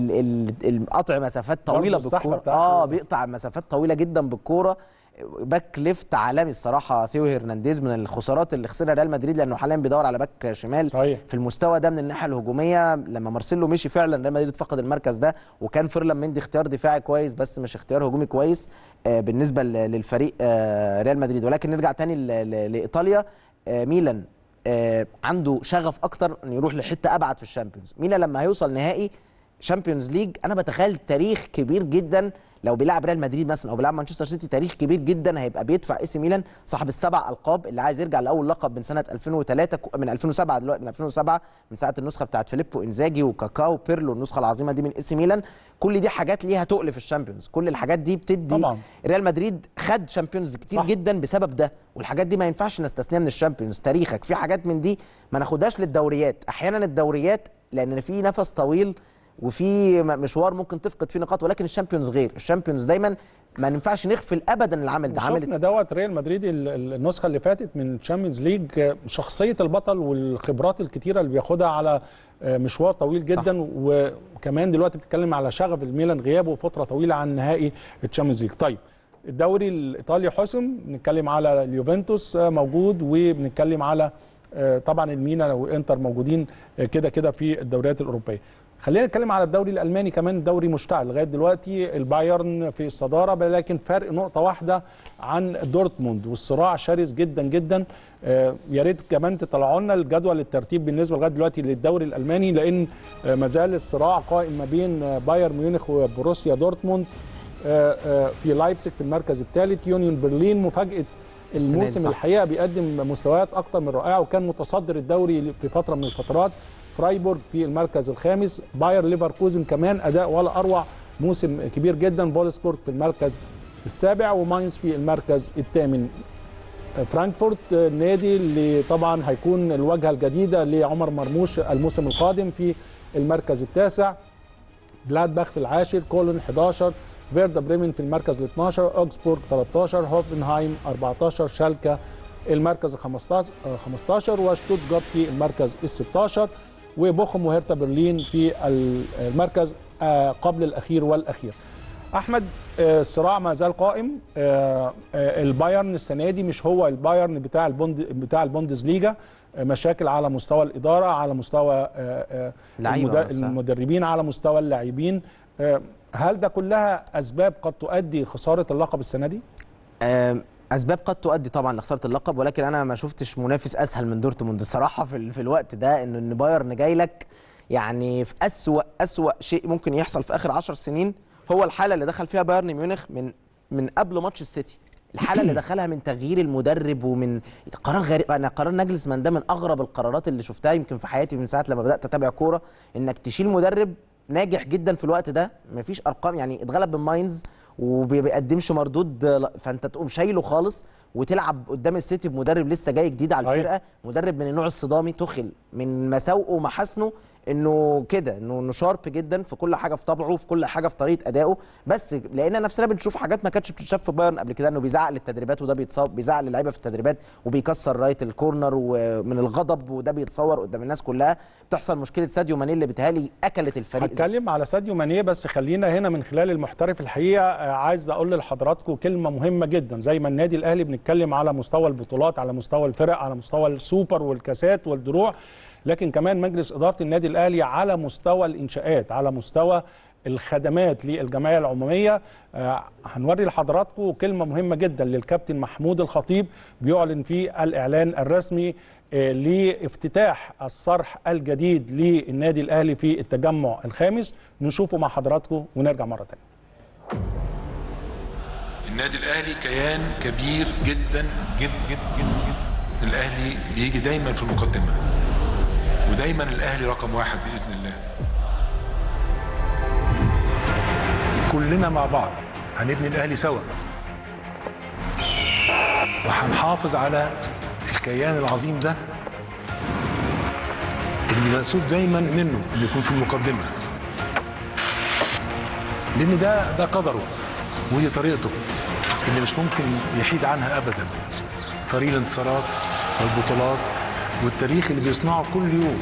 القطع مسافات طويله بالكوره. اه بيقطع مسافات طويله جدا بالكوره. باك ليفت عالمي الصراحه ثيو هرنانديز، من الخسارات اللي خسرها ريال مدريد لانه حاليا بيدور على باك شمال. صحيح. في المستوى ده من الناحيه الهجوميه. لما مارسيلو مشي فعلا ريال مدريد فقد المركز ده، وكان فيرلان مندي اختيار دفاعي كويس بس مش اختيار هجومي كويس آه بالنسبه للفريق آه ريال مدريد. ولكن نرجع تاني لايطاليا. آه ميلان آه عنده شغف اكتر انه يروح لحته ابعد في الشامبيونز. ميلان لما هيوصل نهائي شامبيونز ليج انا بتخيل تاريخ كبير جدا، لو بيلعب ريال مدريد مثلا او بيلعب مانشستر سيتي، تاريخ كبير جدا هيبقى بيدفع اي سي ميلان صاحب السبع القاب اللي عايز يرجع لاول لقب من سنه ألفين وثلاثة، من ألفين وسبعة دلوقتي، من ألفين وسبعة، من ساعه النسخه بتاعت فيليبو انزاجي وكاكاو وبيرلو، النسخه العظيمه دي من اي سي ميلان. كل دي حاجات ليها تقل في الشامبيونز. كل الحاجات دي بتدي طبعا. ريال مدريد خد شامبيونز كتير صح. جدا بسبب ده، والحاجات دي ما ينفعش نستثنيها من الشامبيونز. تاريخك في حاجات من دي ما ناخدهاش للدوريات. احيانا الدوريات لان في نفس طويل وفي مشوار ممكن تفقد فيه نقاط، ولكن الشامبيونز غير. الشامبيونز دايما ما ينفعش نغفل ابدا العمل ده. شفنا دوت ريال مدريد النسخه اللي فاتت من الشامبيونز ليج، شخصيه البطل والخبرات الكتيره اللي بياخدها على مشوار طويل جدا صح. وكمان دلوقتي بتتكلم على شغف الميلان غيابه فتره طويله عن نهائي الشامبيونز ليج. طيب الدوري الايطالي حسم، بنتكلم على اليوفنتوس موجود، وبنتكلم على طبعا الميلان وانتر موجودين كده كده في الدوريات الاوروبيه. خلينا نتكلم على الدوري الالماني كمان. الدوري مشتعل لغايه دلوقتي، البايرن في الصداره لكن فرق نقطه واحده عن دورتموند، والصراع شرس جدا جدا. آه يا ريت كمان تطلعوا لنا الجدول الترتيب بالنسبه لغايه دلوقتي للدوري الالماني، لان آه ما زال الصراع قائم ما بين آه بايرن ميونخ وبروسيا دورتموند. آه آه في لايبزيج في المركز الثالث، يونيون برلين مفاجاه الموسم الحقيقه بيقدم مستويات اكتر من رائعه وكان متصدر الدوري في فتره من الفترات. فرايبورغ في المركز الخامس، باير ليفركوزن كمان اداء ولا اروع، موسم كبير جدا. فولسبورغ في المركز السابع، وماينز في المركز الثامن. فرانكفورت النادي اللي طبعا هيكون الواجهه الجديده لعمر مرموش الموسم القادم في المركز التاسع. جلادباخ في العاشر، كولون احد عشر، فيردا بريمن في المركز ال اثناشر، اوكسبورغ ثلاثة عشر، هوفنهايم أربعة عشر، شالكا المركز ال خمسة عشر، وشتوتجارت في المركز ال ستة عشر، وبوخم وهيرتا برلين في المركز قبل الاخير والاخير. احمد، الصراع ما زال قائم. البايرن السنه دي مش هو البايرن بتاع البوند بتاع البوندسليجا. مشاكل على مستوى الاداره، على مستوى المدربين، على مستوى اللاعبين. هل ده كلها اسباب قد تؤدي خساره اللقب السنه دي؟ اسباب قد تؤدي طبعا لخساره اللقب، ولكن انا ما شفتش منافس اسهل من دورتموند الصراحه في, في الوقت ده. ان ان بايرن جاي لك يعني في اسوأ اسوأ شيء ممكن يحصل في اخر عشر سنين. هو الحاله اللي دخل فيها بايرن ميونخ من من قبل ماتش السيتي، الحاله اللي دخلها من تغيير المدرب ومن قرار غريب. انا قرار ناجلزمان ده من اغرب القرارات اللي شفتها يمكن في حياتي من ساعه لما بدات اتابع كوره. انك تشيل مدرب ناجح جدا في الوقت ده، مفيش ارقام، يعني اتغلب من ماينز وبيقدمش مردود، فانت تقوم شايله خالص وتلعب قدام السيتي بمدرب لسه جاي جديد على الفرقه، مدرب من النوع الصدامي. تخل من مساوئه ومحاسنه انه كده انه شارب جدا في كل حاجه، في طبعه، في كل حاجه، في طريقه ادائه. بس لقينا نفسنا بنشوف حاجات ما كانتش بتتشاف في بايرن قبل كده، انه بيزعق للتدريبات وده بيتصاب، بيزعق للعيبه في التدريبات وبيكسر رايت الكورنر ومن الغضب، وده بيتصور قدام الناس كلها. بتحصل مشكله ساديو ماني اللي بيتهيألي اكلت الفريق. هتكلم على ساديو ماني، بس خلينا هنا من خلال المحترف الحقيقه عايز اقول لحضراتكم كلمه مهمه جدا. زي ما النادي الاهلي بنتكلم على مستوى البطولات، على مستوى الفرق، على مستوى السوبر والكاسات والدروع، لكن كمان مجلس إدارة النادي الأهلي على مستوى الإنشاءات، على مستوى الخدمات للجمعية العمومية. آه هنوري لحضراتكم كلمة مهمة جدا للكابتن محمود الخطيب بيعلن في الإعلان الرسمي آه لافتتاح الصرح الجديد للنادي الأهلي في التجمع الخامس. نشوفه مع حضراتكم ونرجع مرة تانية. النادي الأهلي كيان كبير جدا جدا جدا جدا. الأهلي بيجي دايما في المقدمة، ودايما الاهلي رقم واحد باذن الله. كلنا مع بعض هنبني الاهلي سوا، وهنحافظ على الكيان العظيم ده اللي مسؤول دايما منه اللي يكون في المقدمه، لان ده ده قدره ودي طريقته اللي مش ممكن يحيد عنها ابدا. طريق الانتصارات والبطولات والتاريخ اللي بيصنعه كل يوم.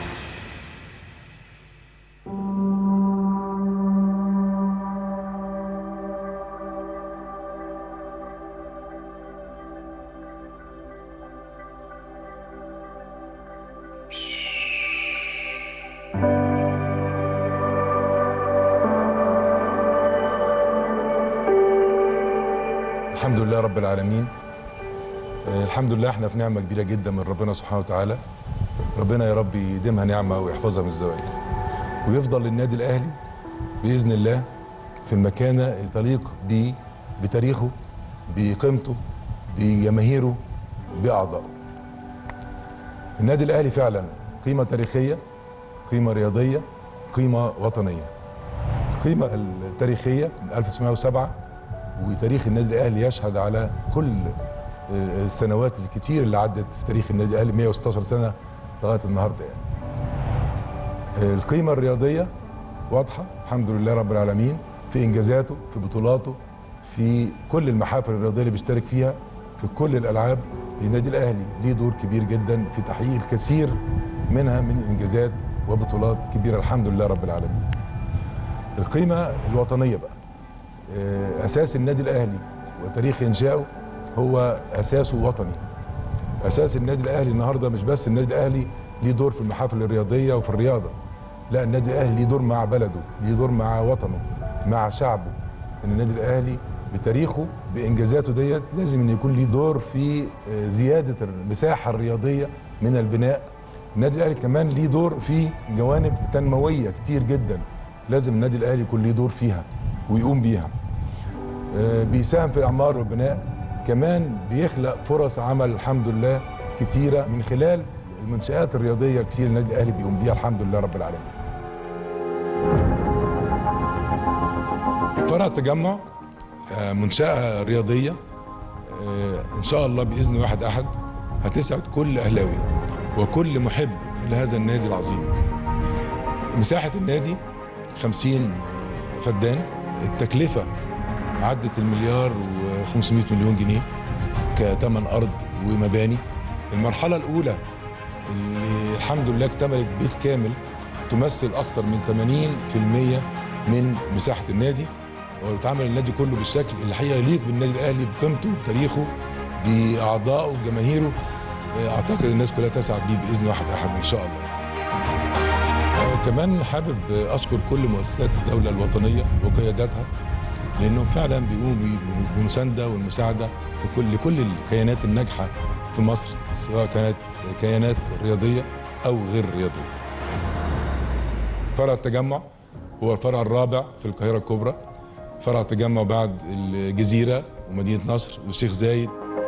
الحمد لله رب العالمين. الحمد لله احنا في نعمة كبيرة جدا من ربنا سبحانه وتعالى. ربنا يا رب يديمها نعمة ويحفظها من الزوال، ويفضل النادي الأهلي بإذن الله في المكانة اللي تليق بيه، بتاريخه، بقيمته، بجماهيره، بأعضائه. النادي الأهلي فعلا قيمة تاريخية، قيمة رياضية، قيمة وطنية. القيمة التاريخية من ألف وتسعمائة وسبعة، وتاريخ النادي الأهلي يشهد على كل السنوات الكتير اللي عدت في تاريخ النادي الاهلي، مئة وستة عشر سنه لغايه النهارده يعني. القيمه الرياضيه واضحه الحمد لله رب العالمين في انجازاته، في بطولاته، في كل المحافل الرياضيه اللي بيشترك فيها، في كل الالعاب. النادي الاهلي ليه دور كبير جدا في تحقيق الكثير منها من انجازات وبطولات كبيره الحمد لله رب العالمين. القيمه الوطنيه بقى، اساس النادي الاهلي وتاريخ انشائه هو اساسه وطني. اساس النادي الاهلي النهارده مش بس النادي الاهلي ليه دور في المحافل الرياضيه وفي الرياضه، لا، النادي الاهلي ليه دور مع بلده، ليه دور مع وطنه، مع شعبه. ان النادي الاهلي بتاريخه بانجازاته ديت لازم ان يكون ليه دور في زياده المساحه الرياضيه من البناء. النادي الاهلي كمان ليه دور في جوانب تنمويه كتير جدا، لازم النادي الاهلي يكون ليه دور فيها ويقوم بيها. بيساهم في الاعمار والبناء، كمان بيخلق فرص عمل الحمد لله كتيره من خلال المنشآت الرياضيه كتير النادي الاهلي بيقوم بيها الحمد لله رب العالمين. فرع التجمع منشأة رياضيه ان شاء الله باذن واحد احد هتسعد كل اهلاوي وكل محب لهذا النادي العظيم. مساحه النادي خمسين فدان، التكلفه عدت المليار وخمسمائة مليون جنيه كثمن ارض ومباني. المرحله الاولى اللي الحمد لله اكتملت بالكامل تمثل اكثر من ثمانين بالمئة من مساحه النادي. وتعامل النادي كله بالشكل اللي الحقيقه يليق بالنادي الاهلي بقيمته بتاريخه باعضائه بجماهيره. اعتقد الناس كلها تسعد بيه باذن واحد احد ان شاء الله. كمان حابب اشكر كل مؤسسات الدوله الوطنيه وقياداتها، لانهم فعلا بيقوموا بالمسانده والمساعده في كل لكل الكيانات الناجحه في مصر، سواء كانت كيانات رياضيه او غير رياضيه. فرع التجمع هو الفرع الرابع في القاهره الكبرى، فرع التجمع بعد الجزيره ومدينه نصر والشيخ زايد.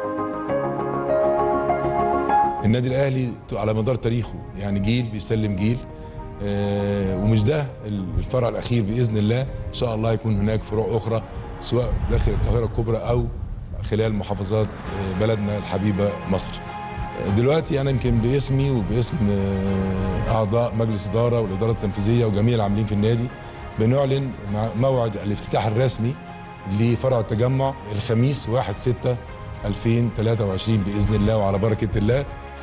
النادي الاهلي على مدار تاريخه يعني جيل بيسلم جيل، آه ومش ده الفرع الاخير باذن الله. ان شاء الله يكون هناك فروع اخرى سواء داخل القاهره الكبرى او خلال محافظات آه بلدنا الحبيبه مصر. آه دلوقتي انا يمكن باسمي وباسم آه اعضاء مجلس اداره والاداره التنفيذيه وجميع العاملين في النادي بنعلن موعد الافتتاح الرسمي لفرع التجمع الخميس واحد ستة ألفين وثلاثة وعشرين باذن الله وعلى بركه الله.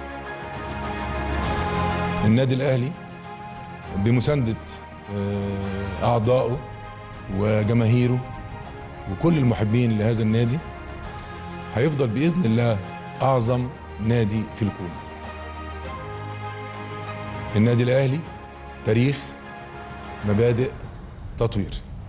النادي الاهلي بمساندة أعضائه وجماهيره وكل المحبين لهذا النادي هيفضل بإذن الله أعظم نادي في الكون. النادي الأهلي تاريخ، مبادئ، تطوير.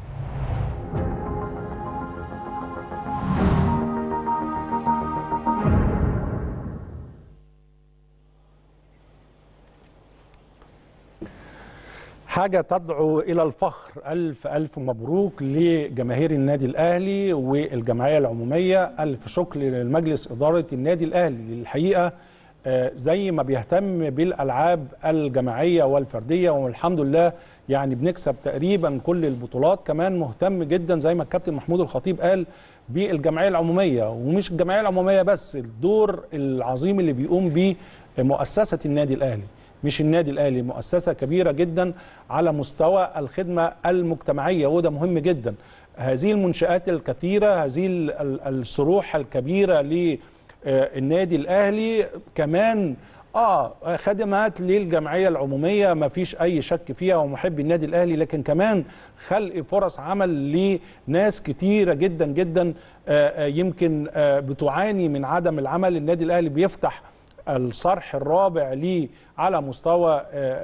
حاجة تدعو إلى الفخر. ألف ألف مبروك لجماهير النادي الأهلي والجمعية العمومية. ألف شكر لمجلس إدارة النادي الأهلي. الحقيقة زي ما بيهتم بالألعاب الجماعية والفردية والحمد لله يعني بنكسب تقريبا كل البطولات، كمان مهتم جدا زي ما الكابتن محمود الخطيب قال بالجمعية العمومية. ومش الجمعية العمومية بس، الدور العظيم اللي بيقوم به مؤسسة النادي الأهلي. مش النادي الأهلي، مؤسسة كبيرة جدا على مستوى الخدمة المجتمعية، وده مهم جدا. هذه المنشآت الكثيرة، هذه الصروح الكبيرة للنادي الأهلي، كمان آه خدمات للجمعية العمومية ما فيش أي شك فيها ومحب النادي الأهلي، لكن كمان خلق فرص عمل لناس كتيرة جدا جدا آه يمكن آه بتعاني من عدم العمل. النادي الأهلي بيفتح الصرح الرابع ليه على مستوى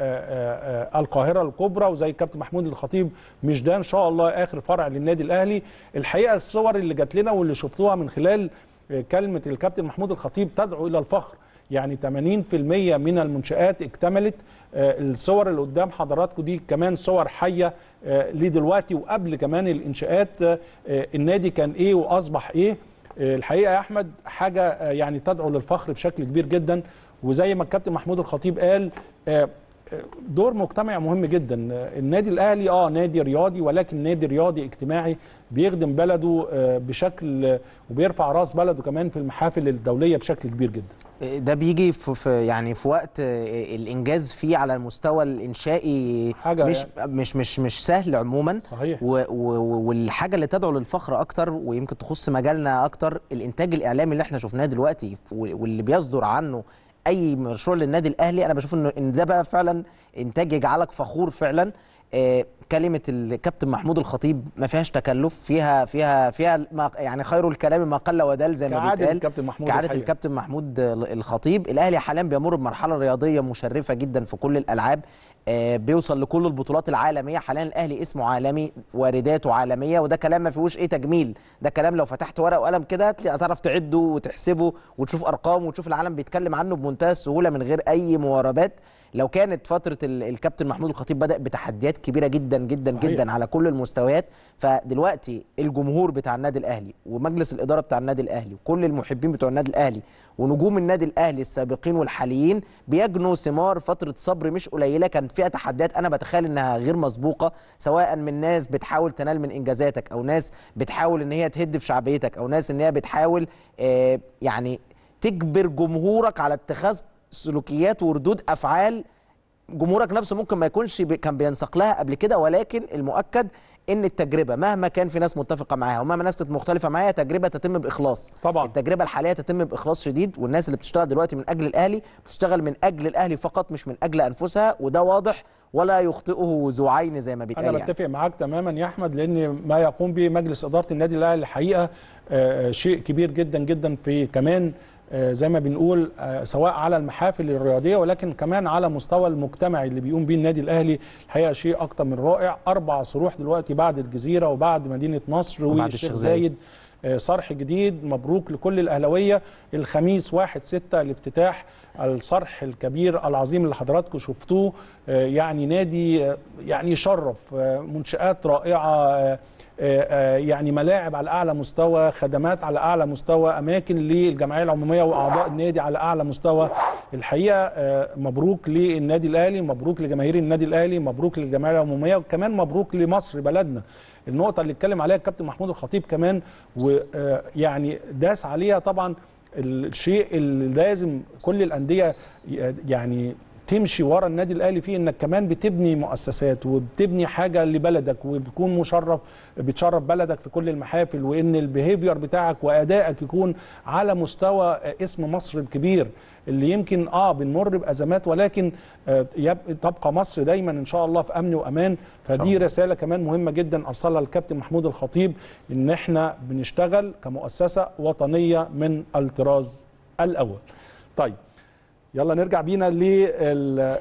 القاهرة الكبرى، وزي الكابتن محمود الخطيب مش ده ان شاء الله اخر فرع للنادي الاهلي. الحقيقة الصور اللي جات لنا واللي شفتوها من خلال كلمة الكابتن محمود الخطيب تدعو الى الفخر. يعني ثمانين بالمئة من المنشآت اكتملت. الصور اللي قدام حضراتكم دي كمان صور حية لدلوقتي وقبل كمان الانشاءات النادي كان ايه واصبح ايه. الحقيقه يا احمد حاجه يعني تدعو للفخر بشكل كبير جدا. وزي ما الكابتن محمود الخطيب قال دور مجتمعي مهم جدا. النادي الاهلي اه نادي رياضي، ولكن نادي رياضي اجتماعي بيخدم بلده بشكل وبيرفع راس بلده كمان في المحافل الدوليه بشكل كبير جدا. ده بيجي في يعني في وقت الانجاز فيه على المستوى الانشائي حاجة مش يعني مش مش مش سهل عموما. صحيح. والحاجه اللي تدعو للفخر اكتر ويمكن تخص مجالنا اكتر الانتاج الاعلامي اللي احنا شفناه دلوقتي واللي بيصدر عنه اي مشروع للنادي الاهلي. انا بشوف انه ان ده بقى فعلا انتاج يجعلك فخور فعلا. آه كلمه الكابتن محمود الخطيب ما فيهاش تكلف، فيها فيها فيها ما يعني خير الكلام ما قل ودل زي ما بيتقال. الكابتن محمود كعاده الكابتن محمود الخطيب. الاهلي حاليا بيمر بمرحله رياضيه مشرفه جدا في كل الالعاب. آه بيوصل لكل البطولات العالميه. حاليا الاهلي اسمه عالمي، وارداته عالميه، وده كلام ما فيهوش ايه تجميل. ده كلام لو فتحت ورقه وقلم كده هتعرف تعده وتحسبه وتشوف ارقام وتشوف العالم بيتكلم عنه بمنتهى السهوله من غير اي مواربات. لو كانت فتره الكابتن محمود الخطيب بدأ بتحديات كبيره جدا جدا صحيح. جدا على كل المستويات، فدلوقتي الجمهور بتاع النادي الاهلي ومجلس الاداره بتاع النادي الاهلي وكل المحبين بتوع النادي الاهلي ونجوم النادي الاهلي السابقين والحاليين بيجنوا ثمار فتره صبر مش قليله كان فيها تحديات انا بتخيل انها غير مسبوقه، سواء من ناس بتحاول تنال من انجازاتك او ناس بتحاول ان هي تهد في شعبيتك او ناس ان هي بتحاول آه يعني تجبر جمهورك على اتخاذ سلوكيات وردود افعال جمهورك نفسه ممكن ما يكونش بي كان بينسق لها قبل كده، ولكن المؤكد ان التجربه مهما كان في ناس متفقه معاها ومهما ناس مختلفه معاها، تجربه تتم باخلاص. طبعا التجربه الحاليه تتم باخلاص شديد، والناس اللي بتشتغل دلوقتي من اجل الاهلي بتشتغل من اجل الاهلي فقط مش من اجل انفسها، وده واضح ولا يخطئه ذو عين زي ما بيتقال. انا يعني بتفق معاك تماما يا احمد، لان ما يقوم به مجلس اداره النادي الاهلي الحقيقه شيء كبير جدا جدا، في كمان زي ما بنقول سواء على المحافل الرياضيه ولكن كمان على مستوى المجتمعي اللي بيقوم بيه النادي الاهلي. الحقيقه شيء اكتر من رائع. اربع صروح دلوقتي بعد الجزيره وبعد مدينه نصر والشيخ زايد، صرح جديد. مبروك لكل الاهلاويه. الخميس واحد ستة الافتتاح الصرح الكبير العظيم اللي حضراتكم شفتوه، يعني نادي يعني يشرف، منشآت رائعه، يعني ملاعب على اعلى مستوى، خدمات على اعلى مستوى، اماكن للجمعيه العموميه واعضاء النادي على اعلى مستوى. الحقيقه مبروك للنادي الاهلي، مبروك لجماهير النادي الاهلي، مبروك للجمعيه العموميه، وكمان مبروك لمصر بلدنا. النقطه اللي اتكلم عليها الكابتن محمود الخطيب كمان ويعني داس عليها، طبعا الشيء اللي لازم كل الانديه يعني تمشي ورا النادي الاهلي فيه، انك كمان بتبني مؤسسات وبتبني حاجه لبلدك وبتكون مشرف بتشرف بلدك في كل المحافل، وان البيهيفير بتاعك وادائك يكون على مستوى اسم مصر الكبير اللي يمكن اه بنمر بازمات، ولكن آه تبقى مصر دايما ان شاء الله في امن وامان. فدي رساله كمان مهمه جدا ارسلها الكابتن محمود الخطيب، ان احنا بنشتغل كمؤسسه وطنيه من الطراز الاول. طيب يلا نرجع بينا ل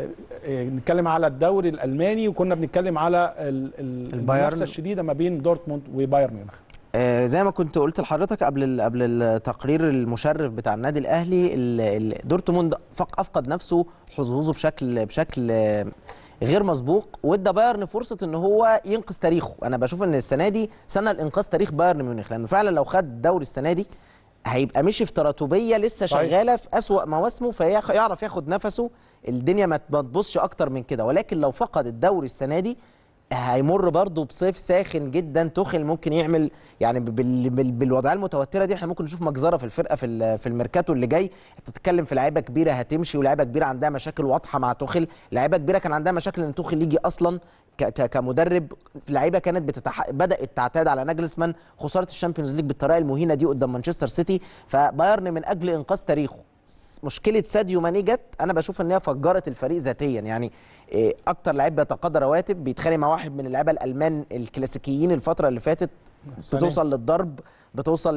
نتكلم على الدوري الالماني، وكنا بنتكلم على المنافسه الشديده ما بين دورتموند وبايرن ميونخ. آه زي ما كنت قلت لحضرتك قبل قبل التقرير المشرف بتاع النادي الاهلي، دورتموند افقد نفسه حظوظه بشكل بشكل غير مسبوق، وادى بايرن فرصه ان هو ينقذ تاريخه. انا بشوف ان السنه دي سنه لانقاذ تاريخ بايرن ميونخ، لانه فعلا لو خد الدوري السنه دي هيبقى مشي في تراتبيه لسه شغاله في اسوأ مواسمه، فيعرف ياخد نفسه، الدنيا ما تبصش اكتر من كده. ولكن لو فقد الدوري السنه دي هيمر برضه بصيف ساخن جدا. توخيل ممكن يعمل يعني بالوضعيه المتوتره دي احنا ممكن نشوف مجزره في الفرقه في في الميركاتو اللي جاي. انت بتتكلم في لعيبه كبيره هتمشي، ولاعيبه كبيره عندها مشاكل واضحه مع توخيل، لعيبه كبيره كان عندها مشاكل ان توخيل يجي اصلا كمدرب، لعيبه كانت بتتح... بدات تعتاد على ناجلسمان. خساره الشامبيونز ليج بالطريقه المهينه دي قدام مانشستر سيتي، فبايرن من اجل انقاذ تاريخه. مشكله ساديو ماني جت، انا بشوف ان هي فجرت الفريق ذاتيا. يعني اكتر لعيب بيتقاضى رواتب، بيتخانق مع واحد من اللعيبه الالمان الكلاسيكيين الفتره اللي فاتت، بتوصل للضرب، بتوصل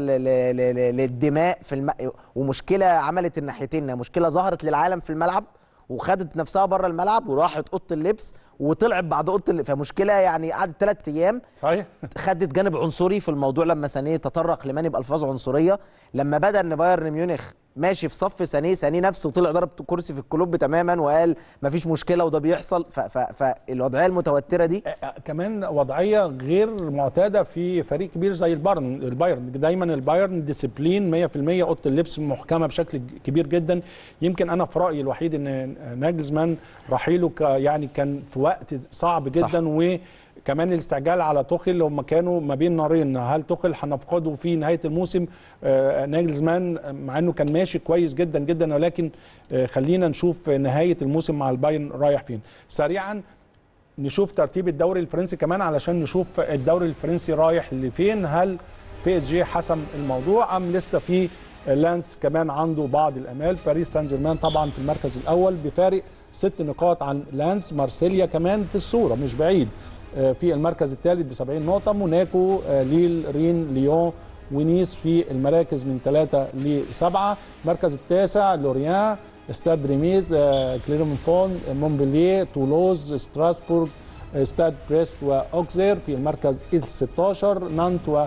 للدماء في الم... ومشكله عملت الناحيتين، مشكله ظهرت للعالم في الملعب وخدت نفسها بره الملعب وراحت اوضه اللبس وطلعت بعد اوضه اللبس، فمشكله يعني قعدت ثلاث ايام. صحيح. خدت جانب عنصري في الموضوع لما سانيه تطرق لماني بالفاظ عنصريه. لما بدا ان بايرن ميونخ ماشي في صف سانيه، سانيه نفسه طلع ضرب كرسي في الكلوب تماما وقال مفيش مشكله وده بيحصل. فالوضعيه المتوتره دي كمان وضعيه غير معتاده في فريق كبير زي البايرن. البايرن دايما البايرن ديسيبلين مية في المية، اوضه اللبس محكمه بشكل كبير جدا. يمكن انا في رايي الوحيد ان ناجلزمان رحيله يعني كان في وقت صعب جدا. صح. و كمان الاستعجال على توخيل، هم كانوا ما بين نارين، هل توخيل هنفقده في نهايه الموسم؟ آه ناجلزمان مع انه كان ماشي كويس جدا جدا، ولكن آه خلينا نشوف نهايه الموسم مع البايرن رايح فين. سريعا نشوف ترتيب الدوري الفرنسي كمان علشان نشوف الدوري الفرنسي رايح لفين. هل بي اس جي حسم الموضوع ام لسه في لانس كمان عنده بعض الامال؟ باريس سان جيرمان طبعا في المركز الاول بفارق ست نقاط عن لانس. مارسيليا كمان في الصوره مش بعيد في المركز الثالث ب سبعين نقطة. موناكو، ليل، رين، ليون ونيس في المراكز من ثلاثة لسبعة. المركز التاسع لوريان، استاد ريميز، كليرمونفون، مونبلييه، تولوز، ستراسبورغ، استاد بريست واوكزير في المركز ال ستة عشر. نانت و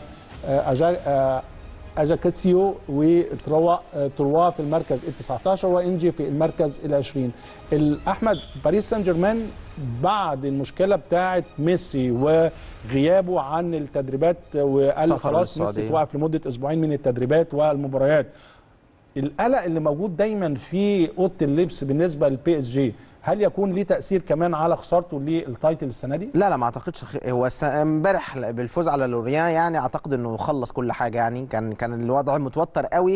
اجاكسيو وتروا تروا في المركز ال تسعة عشر، وانجي في المركز ال عشرين. الاحمد باريس سان جيرمان بعد المشكله بتاعه ميسي وغيابه عن التدريبات وقال خلاص ميسي توقف لمده اسبوعين من التدريبات والمباريات، القلق اللي موجود دايما في اوضه اللبس بالنسبه للبي اس جي، هل يكون ليه تاثير كمان على خسارته للتايتل السنه دي؟ لا لا ما اعتقدش. هو امبارح بالفوز على لوريان يعني اعتقد انه خلص كل حاجه. يعني كان كان الوضع متوتر قوي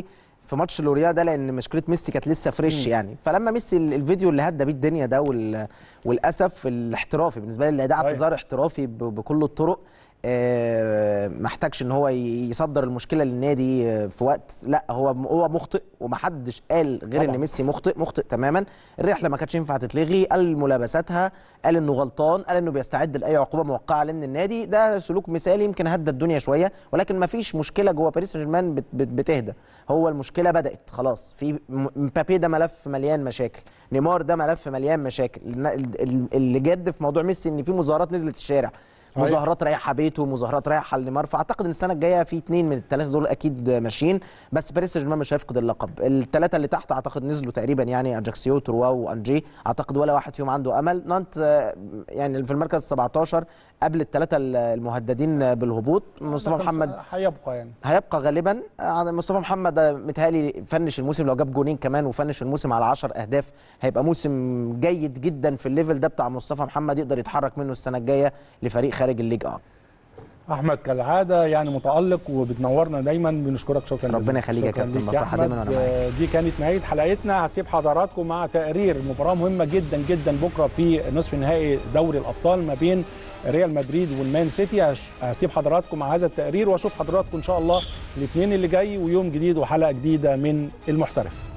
في ماتش لوريا ده، لان مشكله ميسي كانت لسه فريش يعني. فلما ميسي الفيديو اللي هدى بيه الدنيا ده وال... والاسف الاحترافي بالنسبه لي، ده اعتذار احترافي ب... بكل الطرق. آه ما احتاجش ان هو يصدر المشكله للنادي في وقت، لا هو هو مخطئ، ومحدش قال غير طبعا ان ميسي مخطئ مخطئ تماما. الرحله ما كانتش ينفع تتلغي، قال ملابساتها، قال انه غلطان، قال انه بيستعد لاي عقوبه موقعه عليه من النادي. ده سلوك مثالي يمكن هدى الدنيا شويه، ولكن ما فيش مشكله جوه باريس سان جيرمان بت بت بتهدى. هو المشكله بدات خلاص. في مبابي ده ملف مليان مشاكل، نيمار ده ملف مليان مشاكل. اللي جد في موضوع ميسي ان في مظاهرات نزلت الشارع، مظاهرات رايحه بيته ومظاهرات رايحه لنيمار. فاعتقد ان السنه الجايه في اثنين من الثلاثه دول اكيد ماشيين، بس باريس سان جيرمان مش هيفقد اللقب. الثلاثه اللي تحت اعتقد نزلوا تقريبا يعني، اجاكسيو تروا وانجي، اعتقد ولا واحد فيهم عنده امل. نانت يعني في المركز سبعتاشر قبل الثلاثه المهددين بالهبوط. مصطفى محمد هيبقى يعني هيبقى غالبا. مصطفى محمد متهيألي فنش الموسم، لو جاب جونين كمان وفنش الموسم على عشر اهداف هيبقى موسم جيد جدا في الليفل ده بتاع مصطفى محمد، يقدر يتحرك منه السنه الجايه لفريق خارج الليج. اه احمد كالعاده يعني متالق وبتنورنا دايما، بنشكرك شكرا جزيلا. ربنا يخليك يا كابتن، مفرحه دايما وانا معاك. دي كانت نهايه حلقتنا. هسيب حضراتكم مع تقرير مباراه مهمه جدا جدا بكره في نصف نهائي دوري الابطال ما بين ريال مدريد والمان سيتي. هسيب حضراتكم مع هذا التقرير واشوف حضراتكم ان شاء الله الاثنين اللي جاي، ويوم جديد وحلقه جديده من المحترف.